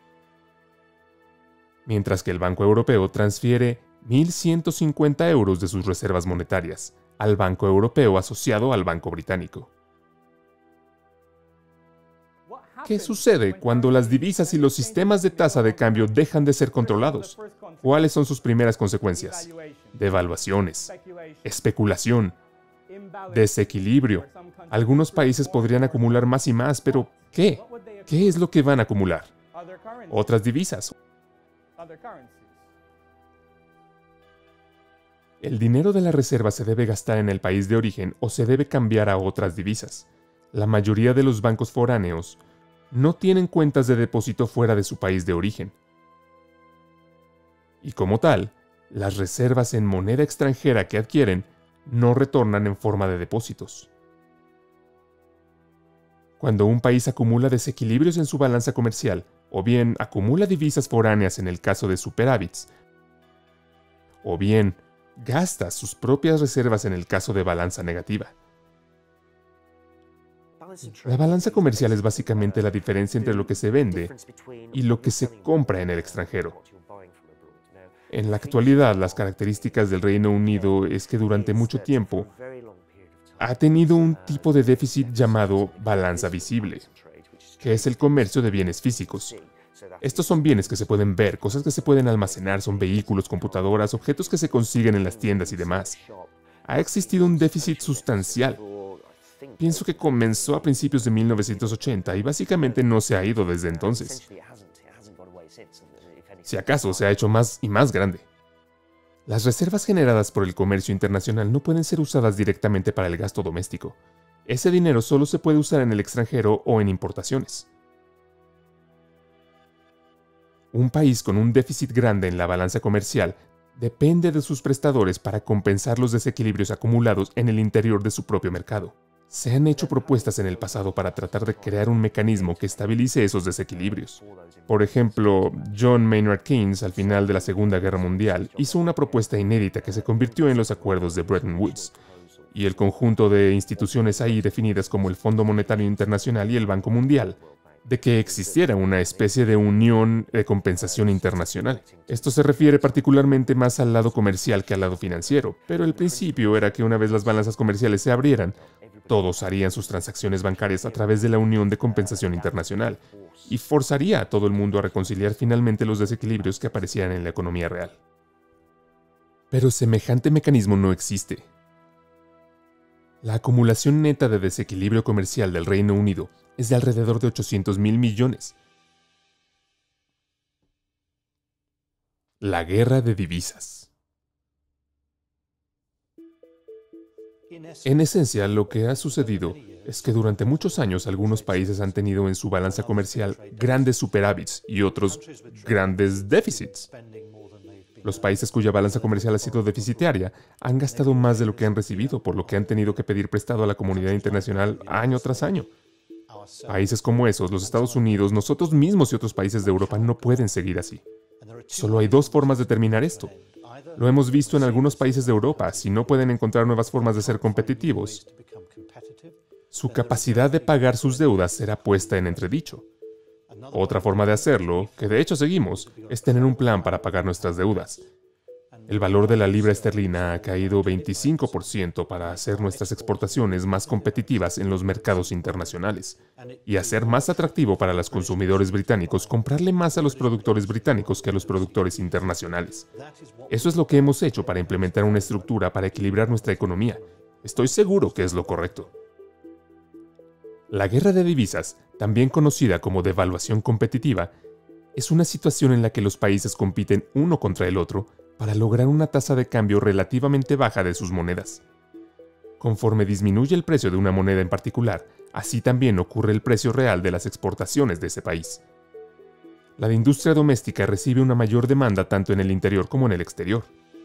mientras que el Banco Europeo transfiere mil ciento cincuenta euros de sus reservas monetarias al Banco Europeo asociado al Banco Británico. ¿Qué sucede cuando las divisas y los sistemas de tasa de cambio dejan de ser controlados? ¿Cuáles son sus primeras consecuencias? Devaluaciones, especulación, desequilibrio. Algunos países podrían acumular más y más, pero ¿qué? ¿Qué es lo que van a acumular? Otras divisas. El dinero de la reserva se debe gastar en el país de origen o se debe cambiar a otras divisas. La mayoría de los bancos foráneos no tienen cuentas de depósito fuera de su país de origen. Y como tal, las reservas en moneda extranjera que adquieren no retornan en forma de depósitos. Cuando un país acumula desequilibrios en su balanza comercial, o bien acumula divisas foráneas en el caso de superávits, o bien gasta sus propias reservas en el caso de balanza negativa. La balanza comercial es básicamente la diferencia entre lo que se vende y lo que se compra en el extranjero. En la actualidad, las características del Reino Unido es que durante mucho tiempo ha tenido un tipo de déficit llamado balanza visible, que es el comercio de bienes físicos. Estos son bienes que se pueden ver, cosas que se pueden almacenar, son vehículos, computadoras, objetos que se consiguen en las tiendas y demás. Ha existido un déficit sustancial. Pienso que comenzó a principios de mil novecientos ochenta y básicamente no se ha ido desde entonces. Si acaso se ha hecho más y más grande. Las reservas generadas por el comercio internacional no pueden ser usadas directamente para el gasto doméstico. Ese dinero solo se puede usar en el extranjero o en importaciones. Un país con un déficit grande en la balanza comercial depende de sus prestadores para compensar los desequilibrios acumulados en el interior de su propio mercado. Se han hecho propuestas en el pasado para tratar de crear un mecanismo que estabilice esos desequilibrios. Por ejemplo, John Maynard Keynes, al final de la Segunda Guerra Mundial, hizo una propuesta inédita que se convirtió en los acuerdos de Bretton Woods, y el conjunto de instituciones ahí definidas como el Fondo Monetario Internacional y el Banco Mundial, de que existiera una especie de unión de compensación internacional. Esto se refiere particularmente más al lado comercial que al lado financiero, pero el principio era que una vez las balanzas comerciales se abrieran, todos harían sus transacciones bancarias a través de la Unión de Compensación Internacional, y forzaría a todo el mundo a reconciliar finalmente los desequilibrios que aparecían en la economía real. Pero semejante mecanismo no existe. La acumulación neta de desequilibrio comercial del Reino Unido es de alrededor de ochocientos mil millones. La guerra de divisas. En esencia, lo que ha sucedido es que durante muchos años algunos países han tenido en su balanza comercial grandes superávits y otros grandes déficits. Los países cuya balanza comercial ha sido deficitaria han gastado más de lo que han recibido, por lo que han tenido que pedir prestado a la comunidad internacional año tras año. Países como esos, los Estados Unidos, nosotros mismos y otros países de Europa no pueden seguir así. Solo hay dos formas de terminar esto. Lo hemos visto en algunos países de Europa. Si no pueden encontrar nuevas formas de ser competitivos, su capacidad de pagar sus deudas será puesta en entredicho. Otra forma de hacerlo, que de hecho seguimos, es tener un plan para pagar nuestras deudas. El valor de la libra esterlina ha caído veinticinco por ciento para hacer nuestras exportaciones más competitivas en los mercados internacionales y hacer más atractivo para los consumidores británicos comprarle más a los productores británicos que a los productores internacionales. Eso es lo que hemos hecho para implementar una estructura para equilibrar nuestra economía. Estoy seguro que es lo correcto. La guerra de divisas, también conocida como devaluación competitiva, es una situación en la que los países compiten uno contra el otro para lograr una tasa de cambio relativamente baja de sus monedas. Conforme disminuye el precio de una moneda en particular, así también ocurre el precio real de las exportaciones de ese país. La industria doméstica recibe una mayor demanda tanto en el interior como en el exterior.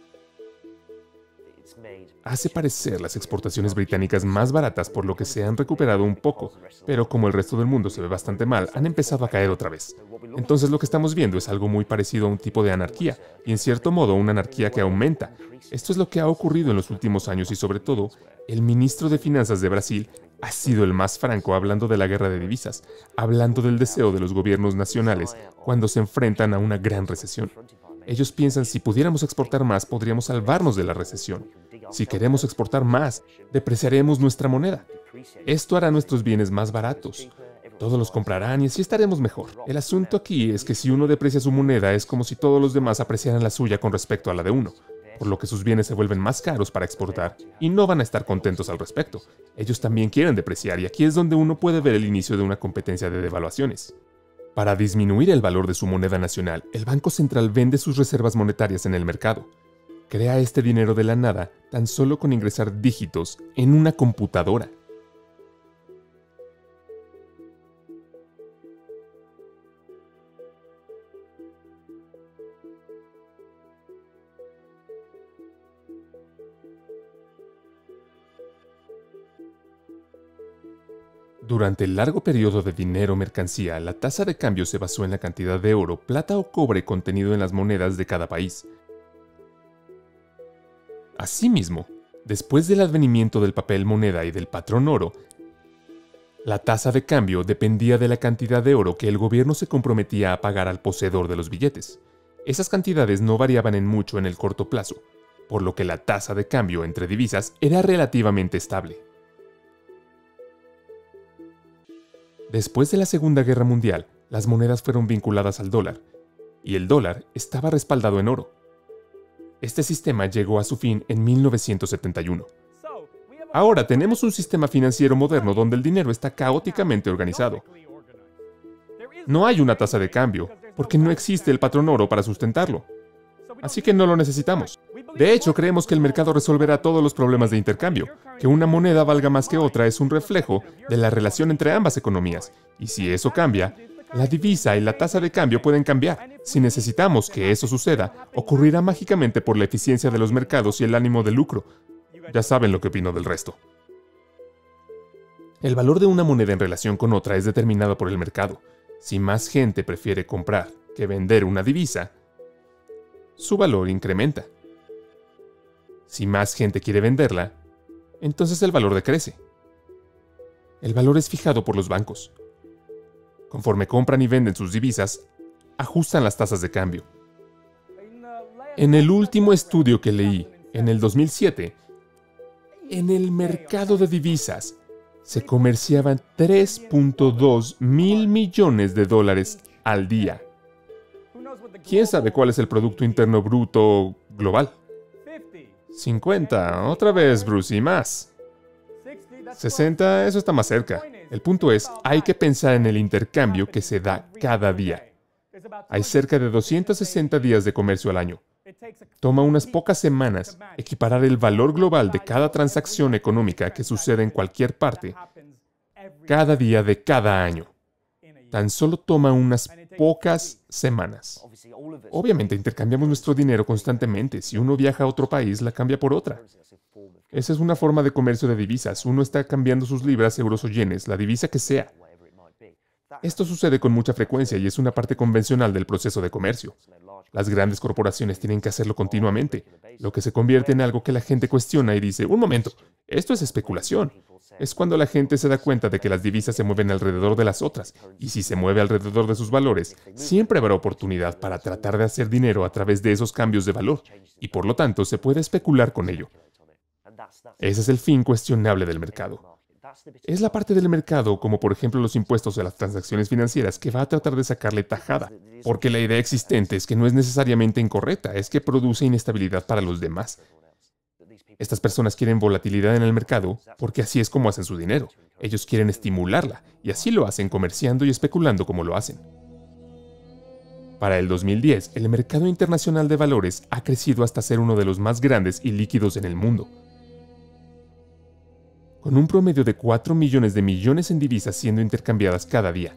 Hace parecer las exportaciones británicas más baratas, por lo que se han recuperado un poco, pero como el resto del mundo se ve bastante mal, han empezado a caer otra vez. Entonces lo que estamos viendo es algo muy parecido a un tipo de anarquía, y en cierto modo una anarquía que aumenta. Esto es lo que ha ocurrido en los últimos años y sobre todo, el ministro de Finanzas de Brasil ha sido el más franco hablando de la guerra de divisas, hablando del deseo de los gobiernos nacionales cuando se enfrentan a una gran recesión. Ellos piensan si pudiéramos exportar más, podríamos salvarnos de la recesión. Si queremos exportar más, depreciaremos nuestra moneda. Esto hará nuestros bienes más baratos. Todos los comprarán y así estaremos mejor. El asunto aquí es que si uno deprecia su moneda es como si todos los demás apreciaran la suya con respecto a la de uno, por lo que sus bienes se vuelven más caros para exportar y no van a estar contentos al respecto. Ellos también quieren depreciar y aquí es donde uno puede ver el inicio de una competencia de devaluaciones. Para disminuir el valor de su moneda nacional, el Banco Central vende sus reservas monetarias en el mercado. Crea este dinero de la nada tan solo con ingresar dígitos en una computadora. Durante el largo periodo de dinero-mercancía, la tasa de cambio se basó en la cantidad de oro, plata o cobre contenido en las monedas de cada país. Asimismo, después del advenimiento del papel moneda y del patrón oro, la tasa de cambio dependía de la cantidad de oro que el gobierno se comprometía a pagar al poseedor de los billetes. Esas cantidades no variaban en mucho en el corto plazo, por lo que la tasa de cambio entre divisas era relativamente estable. Después de la Segunda Guerra Mundial, las monedas fueron vinculadas al dólar, y el dólar estaba respaldado en oro. Este sistema llegó a su fin en mil novecientos setenta y uno. Ahora tenemos un sistema financiero moderno donde el dinero está caóticamente organizado. No hay una tasa de cambio, porque no existe el patrón oro para sustentarlo. Así que no lo necesitamos. De hecho, creemos que el mercado resolverá todos los problemas de intercambio. Que una moneda valga más que otra es un reflejo de la relación entre ambas economías. Y si eso cambia, la divisa y la tasa de cambio pueden cambiar. Si necesitamos que eso suceda, ocurrirá mágicamente por la eficiencia de los mercados y el ánimo de lucro. Ya saben lo que opino del resto. El valor de una moneda en relación con otra es determinado por el mercado. Si más gente prefiere comprar que vender una divisa, su valor incrementa. Si más gente quiere venderla, entonces el valor decrece. El valor es fijado por los bancos. Conforme compran y venden sus divisas, ajustan las tasas de cambio. En el último estudio que leí, en el dos mil siete, en el mercado de divisas se comerciaban tres punto dos mil millones de dólares al día. ¿Quién sabe cuál es el Producto Interno Bruto global? cincuenta, otra vez, Bruce, y más. sesenta, eso está más cerca. El punto es, hay que pensar en el intercambio que se da cada día. Hay cerca de doscientos sesenta días de comercio al año. Toma unas pocas semanas equiparar el valor global de cada transacción económica que sucede en cualquier parte, cada día de cada año. Tan solo toma unas pocas semanas. Obviamente intercambiamos nuestro dinero constantemente. Si uno viaja a otro país, la cambia por otra. Esa es una forma de comercio de divisas. Uno está cambiando sus libras, euros o yenes, la divisa que sea. Esto sucede con mucha frecuencia y es una parte convencional del proceso de comercio. Las grandes corporaciones tienen que hacerlo continuamente, lo que se convierte en algo que la gente cuestiona y dice, un momento, esto es especulación. Es cuando la gente se da cuenta de que las divisas se mueven alrededor de las otras, y si se mueve alrededor de sus valores, siempre habrá oportunidad para tratar de hacer dinero a través de esos cambios de valor, y por lo tanto se puede especular con ello. Ese es el fin cuestionable del mercado. Es la parte del mercado, como por ejemplo los impuestos a las transacciones financieras, que va a tratar de sacarle tajada, porque la idea existente es que no es necesariamente incorrecta, es que produce inestabilidad para los demás. Estas personas quieren volatilidad en el mercado porque así es como hacen su dinero. Ellos quieren estimularla, y así lo hacen comerciando y especulando como lo hacen. Para el dos mil diez, el mercado internacional de valores ha crecido hasta ser uno de los más grandes y líquidos en el mundo, con un promedio de cuatro millones de millones en divisas siendo intercambiadas cada día.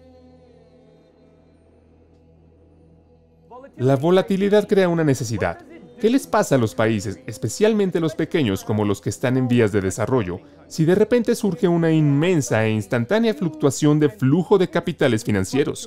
La volatilidad crea una necesidad. ¿Qué les pasa a los países, especialmente los pequeños como los que están en vías de desarrollo, si de repente surge una inmensa e instantánea fluctuación de flujo de capitales financieros?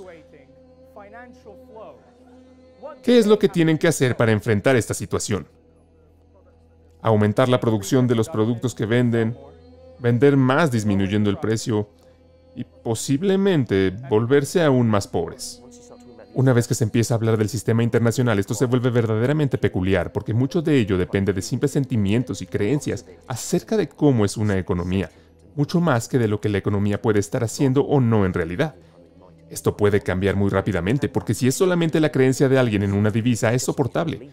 ¿Qué es lo que tienen que hacer para enfrentar esta situación? Aumentar la producción de los productos que venden, vender más disminuyendo el precio y posiblemente volverse aún más pobres. Una vez que se empieza a hablar del sistema internacional, esto se vuelve verdaderamente peculiar, porque mucho de ello depende de simples sentimientos y creencias acerca de cómo es una economía, mucho más que de lo que la economía puede estar haciendo o no en realidad. Esto puede cambiar muy rápidamente, porque si es solamente la creencia de alguien en una divisa, es soportable.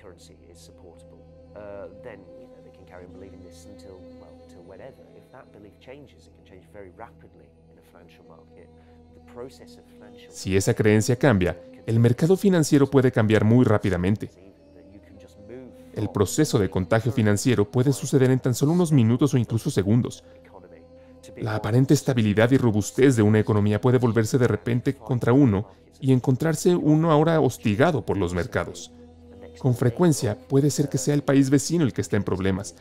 Si esa creencia cambia, el mercado financiero puede cambiar muy rápidamente. El proceso de contagio financiero puede suceder en tan solo unos minutos o incluso segundos. La aparente estabilidad y robustez de una economía puede volverse de repente contra uno y encontrarse uno ahora hostigado por los mercados. Con frecuencia puede ser que sea el país vecino el que está en problemas.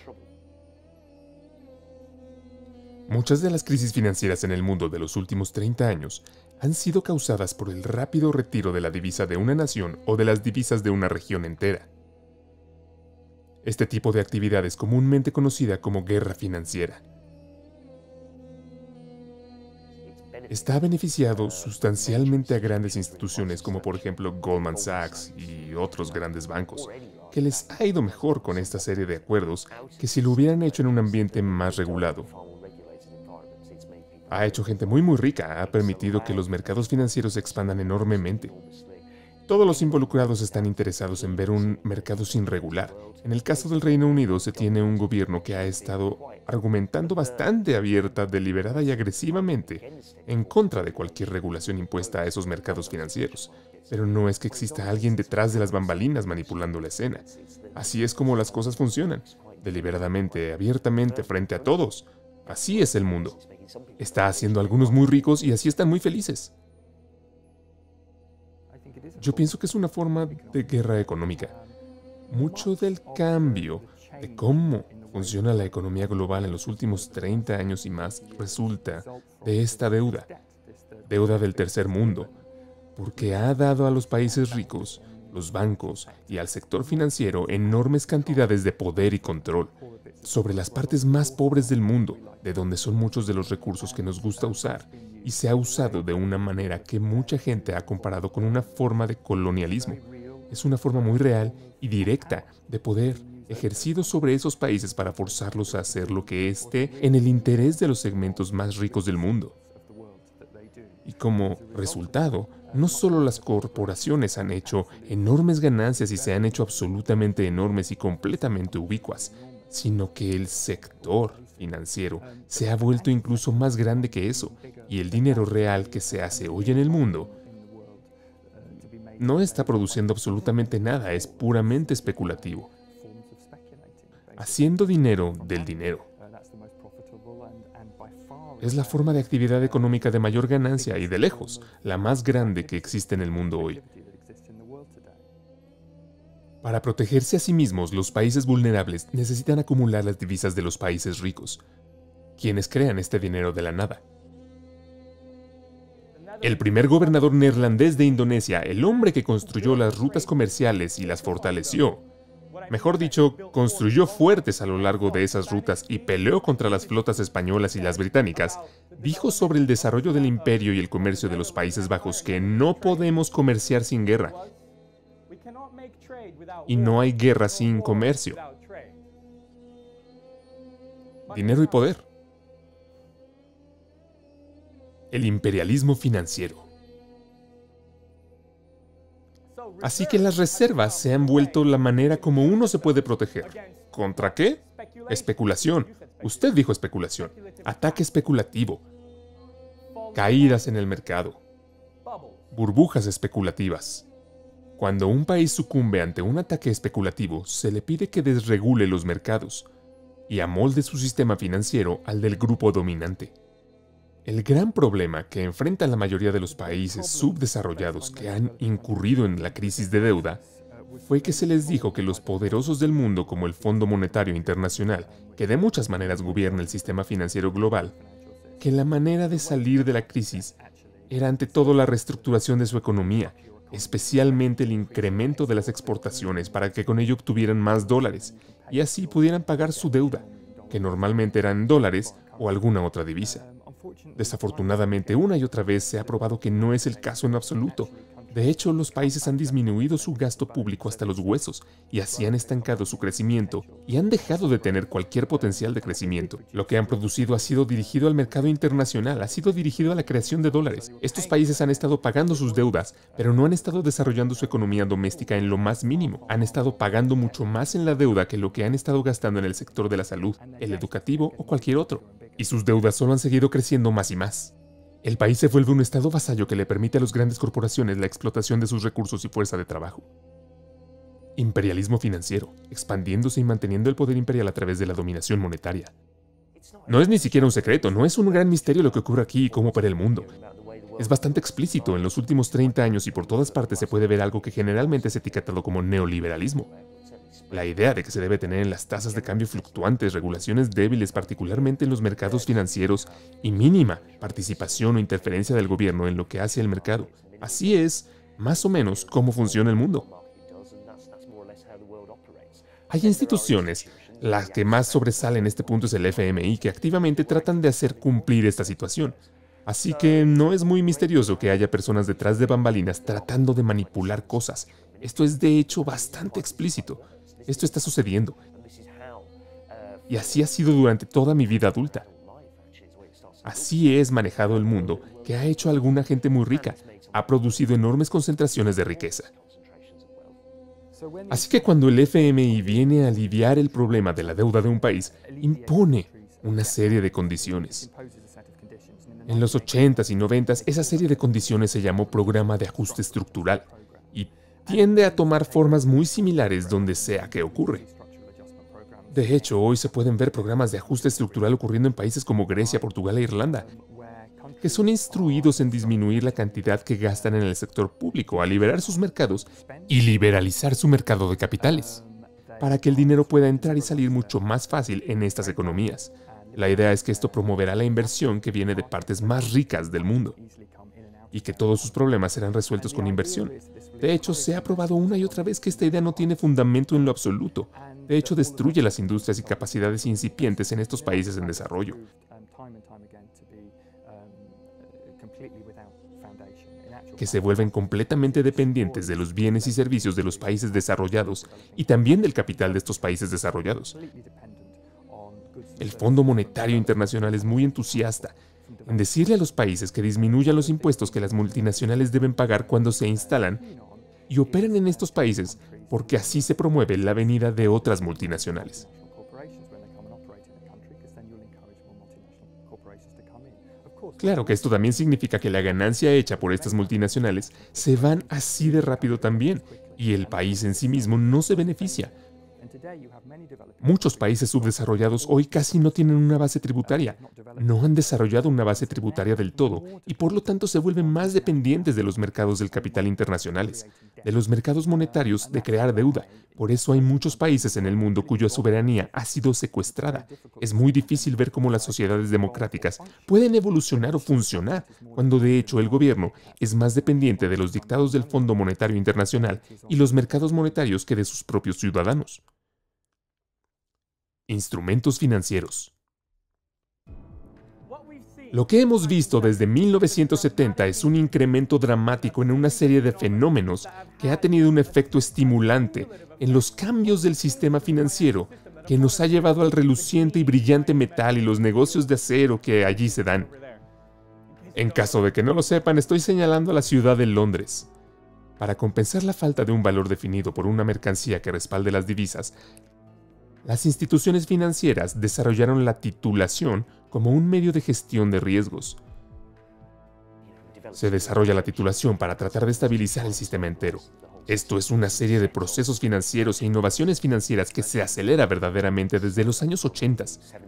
Muchas de las crisis financieras en el mundo de los últimos treinta años han sido causadas por el rápido retiro de la divisa de una nación o de las divisas de una región entera. Este tipo de actividad es comúnmente conocida como guerra financiera. Esta ha beneficiado sustancialmente a grandes instituciones como por ejemplo Goldman Sachs y otros grandes bancos, que les ha ido mejor con esta serie de acuerdos que si lo hubieran hecho en un ambiente más regulado. Ha hecho gente muy muy rica, ha permitido que los mercados financieros se expandan enormemente. Todos los involucrados están interesados en ver un mercado sin regular. En el caso del Reino Unido se tiene un gobierno que ha estado argumentando bastante abierta, deliberada y agresivamente en contra de cualquier regulación impuesta a esos mercados financieros. Pero no es que exista alguien detrás de las bambalinas manipulando la escena. Así es como las cosas funcionan, deliberadamente, abiertamente, frente a todos. Así es el mundo. Está haciendo a algunos muy ricos y así están muy felices. Yo pienso que es una forma de guerra económica. Mucho del cambio de cómo funciona la economía global en los últimos treinta años y más resulta de esta deuda, deuda del tercer mundo, porque ha dado a los países ricos, los bancos y al sector financiero enormes cantidades de poder y control sobre las partes más pobres del mundo, de donde son muchos de los recursos que nos gusta usar, y se ha usado de una manera que mucha gente ha comparado con una forma de colonialismo. Es una forma muy real y directa de poder ejercido sobre esos países para forzarlos a hacer lo que esté en el interés de los segmentos más ricos del mundo. Y como resultado, no solo las corporaciones han hecho enormes ganancias y se han hecho absolutamente enormes y completamente ubicuas, sino que el sector financiero se ha vuelto incluso más grande que eso, y el dinero real que se hace hoy en el mundo no está produciendo absolutamente nada, es puramente especulativo, haciendo dinero del dinero. Es la forma de actividad económica de mayor ganancia y de lejos, la más grande que existe en el mundo hoy. Para protegerse a sí mismos, los países vulnerables necesitan acumular las divisas de los países ricos, quienes crean este dinero de la nada. El primer gobernador neerlandés de Indonesia, el hombre que construyó las rutas comerciales y las fortaleció, mejor dicho, construyó fuertes a lo largo de esas rutas y peleó contra las flotas españolas y las británicas, dijo sobre el desarrollo del imperio y el comercio de los Países Bajos que no podemos comerciar sin guerra. Y no hay guerra sin comercio. Dinero y poder. El imperialismo financiero. Así que las reservas se han vuelto la manera como uno se puede proteger. ¿Contra qué? Especulación. Usted dijo especulación. Ataque especulativo. Caídas en el mercado. Burbujas especulativas. Cuando un país sucumbe ante un ataque especulativo, se le pide que desregule los mercados y amolde su sistema financiero al del grupo dominante. El gran problema que enfrentan la mayoría de los países subdesarrollados que han incurrido en la crisis de deuda fue que se les dijo que los poderosos del mundo como el Fondo Monetario Internacional, que de muchas maneras gobierna el sistema financiero global, que la manera de salir de la crisis era ante todo la reestructuración de su economía, especialmente el incremento de las exportaciones para que con ello obtuvieran más dólares y así pudieran pagar su deuda, que normalmente eran dólares o alguna otra divisa. Desafortunadamente, una y otra vez se ha probado que no es el caso en absoluto. De hecho, los países han disminuido su gasto público hasta los huesos y así han estancado su crecimiento y han dejado de tener cualquier potencial de crecimiento. Lo que han producido ha sido dirigido al mercado internacional, ha sido dirigido a la creación de dólares. Estos países han estado pagando sus deudas, pero no han estado desarrollando su economía doméstica en lo más mínimo. Han estado pagando mucho más en la deuda que lo que han estado gastando en el sector de la salud, el educativo o cualquier otro. Y sus deudas solo han seguido creciendo más y más. El país se vuelve un estado vasallo que le permite a las grandes corporaciones la explotación de sus recursos y fuerza de trabajo. Imperialismo financiero, expandiéndose y manteniendo el poder imperial a través de la dominación monetaria. No es ni siquiera un secreto, no es un gran misterio lo que ocurre aquí y cómo opera el mundo. Es bastante explícito, en los últimos treinta años y por todas partes se puede ver algo que generalmente es etiquetado como neoliberalismo. La idea de que se debe tener en las tasas de cambio fluctuantes, regulaciones débiles particularmente en los mercados financieros y mínima participación o interferencia del gobierno en lo que hace el mercado. Así es, más o menos, cómo funciona el mundo. Hay instituciones, las que más sobresalen en este punto es el F M I, que activamente tratan de hacer cumplir esta situación. Así que no es muy misterioso que haya personas detrás de bambalinas tratando de manipular cosas. Esto es de hecho bastante explícito. Esto está sucediendo. Y así ha sido durante toda mi vida adulta. Así es manejado el mundo, que ha hecho a alguna gente muy rica, ha producido enormes concentraciones de riqueza. Así que cuando el F M I viene a aliviar el problema de la deuda de un país, impone una serie de condiciones. En los ochentas y noventas, esa serie de condiciones se llamó Programa de Ajuste Estructural y tiende a tomar formas muy similares donde sea que ocurre. De hecho, hoy se pueden ver programas de ajuste estructural ocurriendo en países como Grecia, Portugal e Irlanda, que son instruidos en disminuir la cantidad que gastan en el sector público, a liberar sus mercados y liberalizar su mercado de capitales, para que el dinero pueda entrar y salir mucho más fácil en estas economías. La idea es que esto promoverá la inversión que viene de partes más ricas del mundo, y que todos sus problemas serán resueltos con inversión. De hecho, se ha probado una y otra vez que esta idea no tiene fundamento en lo absoluto. De hecho, destruye las industrias y capacidades incipientes en estos países en desarrollo. Que se vuelven completamente dependientes de los bienes y servicios de los países desarrollados y también del capital de estos países desarrollados. El Fondo Monetario Internacional es muy entusiasta en decirle a los países que disminuyan los impuestos que las multinacionales deben pagar cuando se instalan y operan en estos países, porque así se promueve la venida de otras multinacionales. Claro que esto también significa que la ganancia hecha por estas multinacionales se van así de rápido también, y el país en sí mismo no se beneficia. Muchos países subdesarrollados hoy casi no tienen una base tributaria, no han desarrollado una base tributaria del todo y por lo tanto se vuelven más dependientes de los mercados del capital internacionales, de los mercados monetarios, de crear deuda. Por eso hay muchos países en el mundo cuya soberanía ha sido secuestrada. Es muy difícil ver cómo las sociedades democráticas pueden evolucionar o funcionar, cuando de hecho el gobierno es más dependiente de los dictados del Fondo Monetario Internacional y los mercados monetarios que de sus propios ciudadanos. Instrumentos financieros. Lo que hemos visto desde mil novecientos setenta es un incremento dramático en una serie de fenómenos que ha tenido un efecto estimulante en los cambios del sistema financiero que nos ha llevado al reluciente y brillante metal y los negocios de acero que allí se dan. En caso de que no lo sepan, estoy señalando a la ciudad de Londres. Para compensar la falta de un valor definido por una mercancía que respalde las divisas, las instituciones financieras desarrollaron la titulación como un medio de gestión de riesgos. Se desarrolla la titulación para tratar de estabilizar el sistema entero. Esto es una serie de procesos financieros e innovaciones financieras que se acelera verdaderamente desde los años ochenta.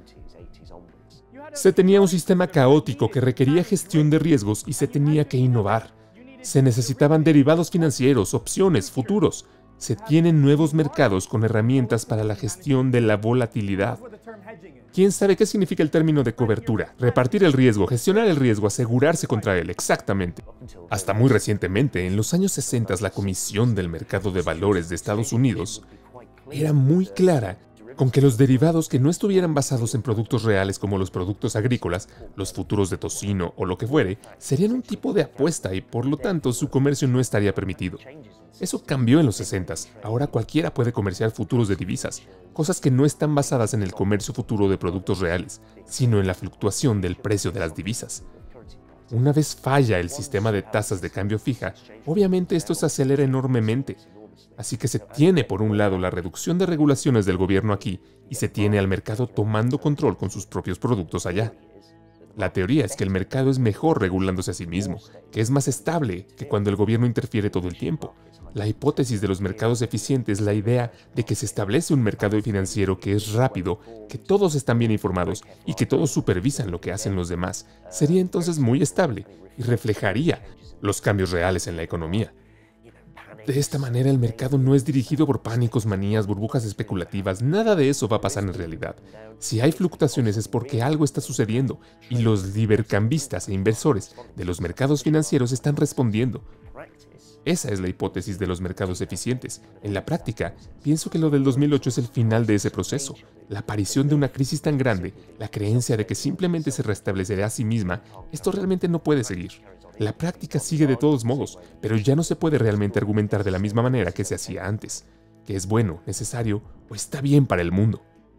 Se tenía un sistema caótico que requería gestión de riesgos y se tenía que innovar. Se necesitaban derivados financieros, opciones, futuros. Se tienen nuevos mercados con herramientas para la gestión de la volatilidad. ¿Quién sabe qué significa el término de cobertura? Repartir el riesgo, gestionar el riesgo, asegurarse contra él, exactamente. Hasta muy recientemente, en los años sesenta, la Comisión del Mercado de Valores de Estados Unidos era muy clara con que los derivados que no estuvieran basados en productos reales como los productos agrícolas, los futuros de tocino o lo que fuere, serían un tipo de apuesta y por lo tanto su comercio no estaría permitido. Eso cambió en los sesentas. Ahora cualquiera puede comerciar futuros de divisas, cosas que no están basadas en el comercio futuro de productos reales, sino en la fluctuación del precio de las divisas. Una vez falla el sistema de tasas de cambio fija, obviamente esto se acelera enormemente. Así que se tiene por un lado la reducción de regulaciones del gobierno aquí y se tiene al mercado tomando control con sus propios productos allá. La teoría es que el mercado es mejor regulándose a sí mismo, que es más estable que cuando el gobierno interfiere todo el tiempo. La hipótesis de los mercados eficientes es la idea de que se establece un mercado financiero que es rápido, que todos están bien informados y que todos supervisan lo que hacen los demás. Sería entonces muy estable y reflejaría los cambios reales en la economía. De esta manera el mercado no es dirigido por pánicos, manías, burbujas especulativas, nada de eso va a pasar en realidad. Si hay fluctuaciones es porque algo está sucediendo y los libercambistas e inversores de los mercados financieros están respondiendo. Esa es la hipótesis de los mercados eficientes. En la práctica, pienso que lo del dos mil ocho es el final de ese proceso. La aparición de una crisis tan grande, la creencia de que simplemente se restablecerá a sí misma, esto realmente no puede seguir. La práctica sigue de todos modos, pero ya no se puede realmente argumentar de la misma manera que se hacía antes, que es bueno, necesario o está bien para el mundo.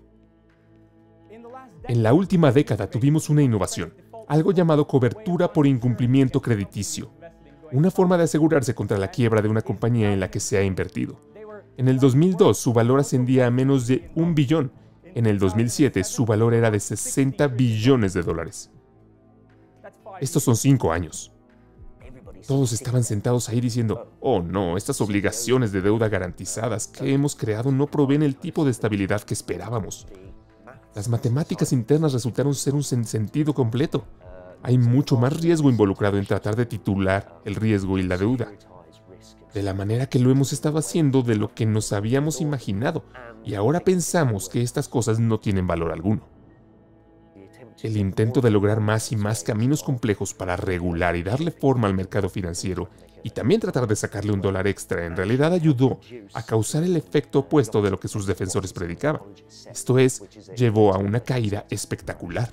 En la última década tuvimos una innovación, algo llamado cobertura por incumplimiento crediticio, una forma de asegurarse contra la quiebra de una compañía en la que se ha invertido. En el dos mil dos su valor ascendía a menos de un billón, en el dos mil siete su valor era de sesenta billones de dólares. Estos son cinco años. Todos estaban sentados ahí diciendo, oh no, estas obligaciones de deuda garantizadas que hemos creado no proveen el tipo de estabilidad que esperábamos. Las matemáticas internas resultaron ser un sentido completo. Hay mucho más riesgo involucrado en tratar de titular el riesgo y la deuda, de la manera que lo hemos estado haciendo de lo que nos habíamos imaginado, y ahora pensamos que estas cosas no tienen valor alguno. El intento de lograr más y más caminos complejos para regular y darle forma al mercado financiero, y también tratar de sacarle un dólar extra, en realidad ayudó a causar el efecto opuesto de lo que sus defensores predicaban. Esto es, llevó a una caída espectacular.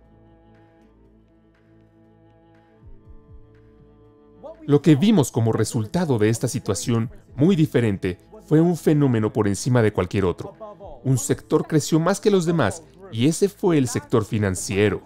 Lo que vimos como resultado de esta situación muy diferente fue un fenómeno por encima de cualquier otro. Un sector creció más que los demás y ese fue el sector financiero.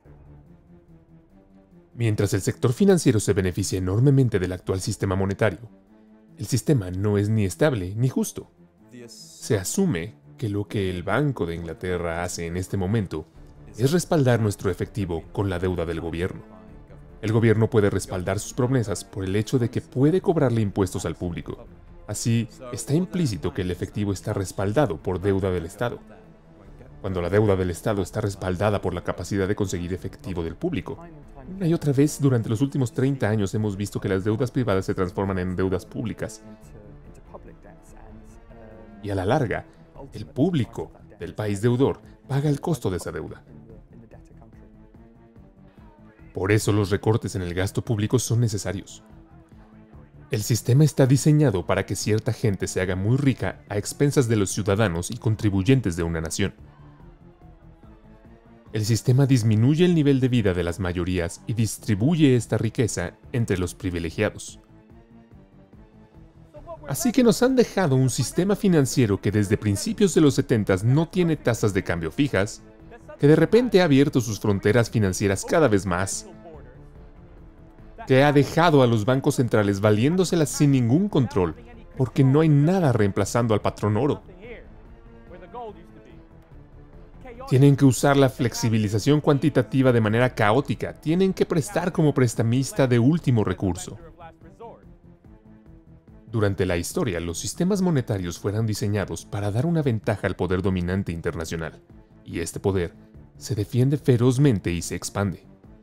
Mientras el sector financiero se beneficia enormemente del actual sistema monetario, el sistema no es ni estable ni justo. Se asume que lo que el Banco de Inglaterra hace en este momento es respaldar nuestro efectivo con la deuda del gobierno. El gobierno puede respaldar sus promesas por el hecho de que puede cobrarle impuestos al público. Así, está implícito que el efectivo está respaldado por deuda del Estado. Cuando la deuda del Estado está respaldada por la capacidad de conseguir efectivo del público. Una y otra vez durante los últimos treinta años hemos visto que las deudas privadas se transforman en deudas públicas. Y a la larga, el público del país deudor paga el costo de esa deuda. Por eso los recortes en el gasto público son necesarios. El sistema está diseñado para que cierta gente se haga muy rica a expensas de los ciudadanos y contribuyentes de una nación. El sistema disminuye el nivel de vida de las mayorías y distribuye esta riqueza entre los privilegiados. Así que nos han dejado un sistema financiero que desde principios de los setentas no tiene tasas de cambio fijas, que de repente ha abierto sus fronteras financieras cada vez más, que ha dejado a los bancos centrales valiéndoselas sin ningún control, porque no hay nada reemplazando al patrón oro. Tienen que usar la flexibilización cuantitativa de manera caótica, tienen que prestar como prestamista de último recurso. Durante la historia, los sistemas monetarios fueron diseñados para dar una ventaja al poder dominante internacional, y este poder se defiende ferozmente y se expande.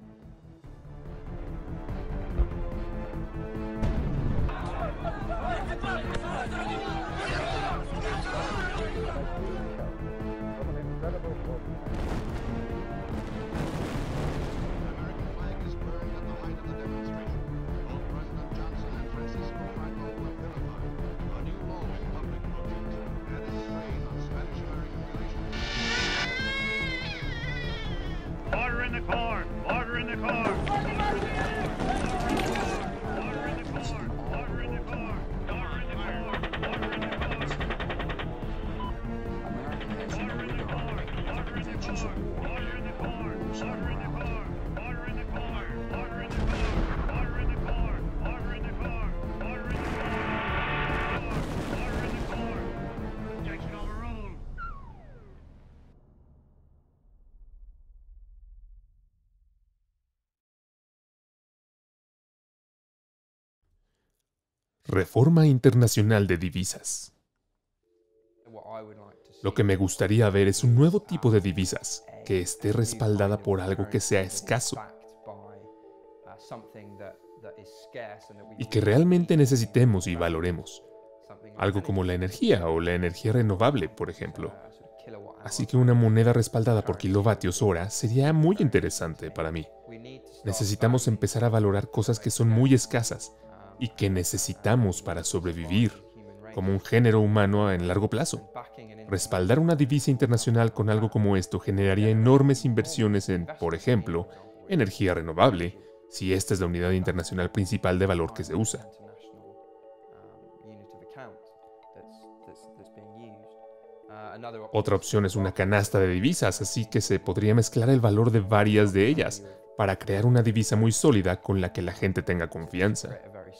Order in the corn! Order in the corn! Order in the corn! Order in the corn! Order in the corn! Order in the corn! Order in the corn! Order in the corn! Order in the corn! Order in the corn! Order in the corn! Order in the corn! Order in the corn! Order in the corn! Order in the corn! Order in the corn! Order in the corn! Jackson overruled! Reforma internacional de divisas. Lo que me gustaría ver es un nuevo tipo de divisas que esté respaldada por algo que sea escaso y que realmente necesitemos y valoremos. Algo como la energía o la energía renovable, por ejemplo. Así que una moneda respaldada por kilovatios hora sería muy interesante para mí. Necesitamos empezar a valorar cosas que son muy escasas y que necesitamos para sobrevivir como un género humano en largo plazo. Respaldar una divisa internacional con algo como esto generaría enormes inversiones en, por ejemplo, energía renovable, si esta es la unidad internacional principal de valor que se usa. Otra opción es una canasta de divisas, así que se podría mezclar el valor de varias de ellas para crear una divisa muy sólida con la que la gente tenga confianza.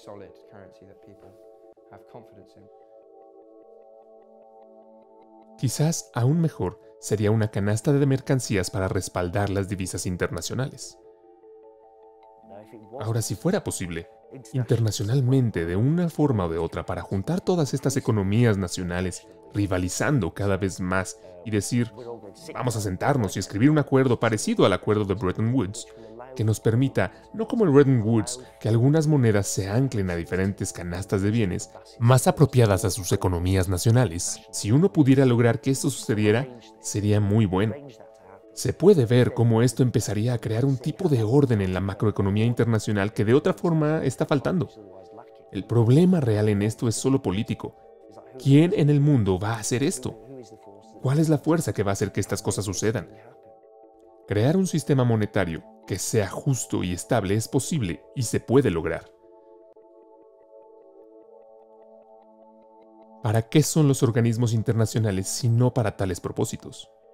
Quizás aún mejor sería una canasta de mercancías para respaldar las divisas internacionales. Ahora, si fuera posible, internacionalmente de una forma o de otra para juntar todas estas economías nacionales rivalizando cada vez más y decir, vamos a sentarnos y escribir un acuerdo parecido al acuerdo de Bretton Woods, que nos permita, no como el Bretton Woods, que algunas monedas se anclen a diferentes canastas de bienes más apropiadas a sus economías nacionales. Si uno pudiera lograr que esto sucediera, sería muy bueno. Se puede ver cómo esto empezaría a crear un tipo de orden en la macroeconomía internacional que de otra forma está faltando. El problema real en esto es solo político. ¿Quién en el mundo va a hacer esto? ¿Cuál es la fuerza que va a hacer que estas cosas sucedan? Crear un sistema monetario que sea justo y estable es posible y se puede lograr. ¿Para qué son los organismos internacionales si no para tales propósitos?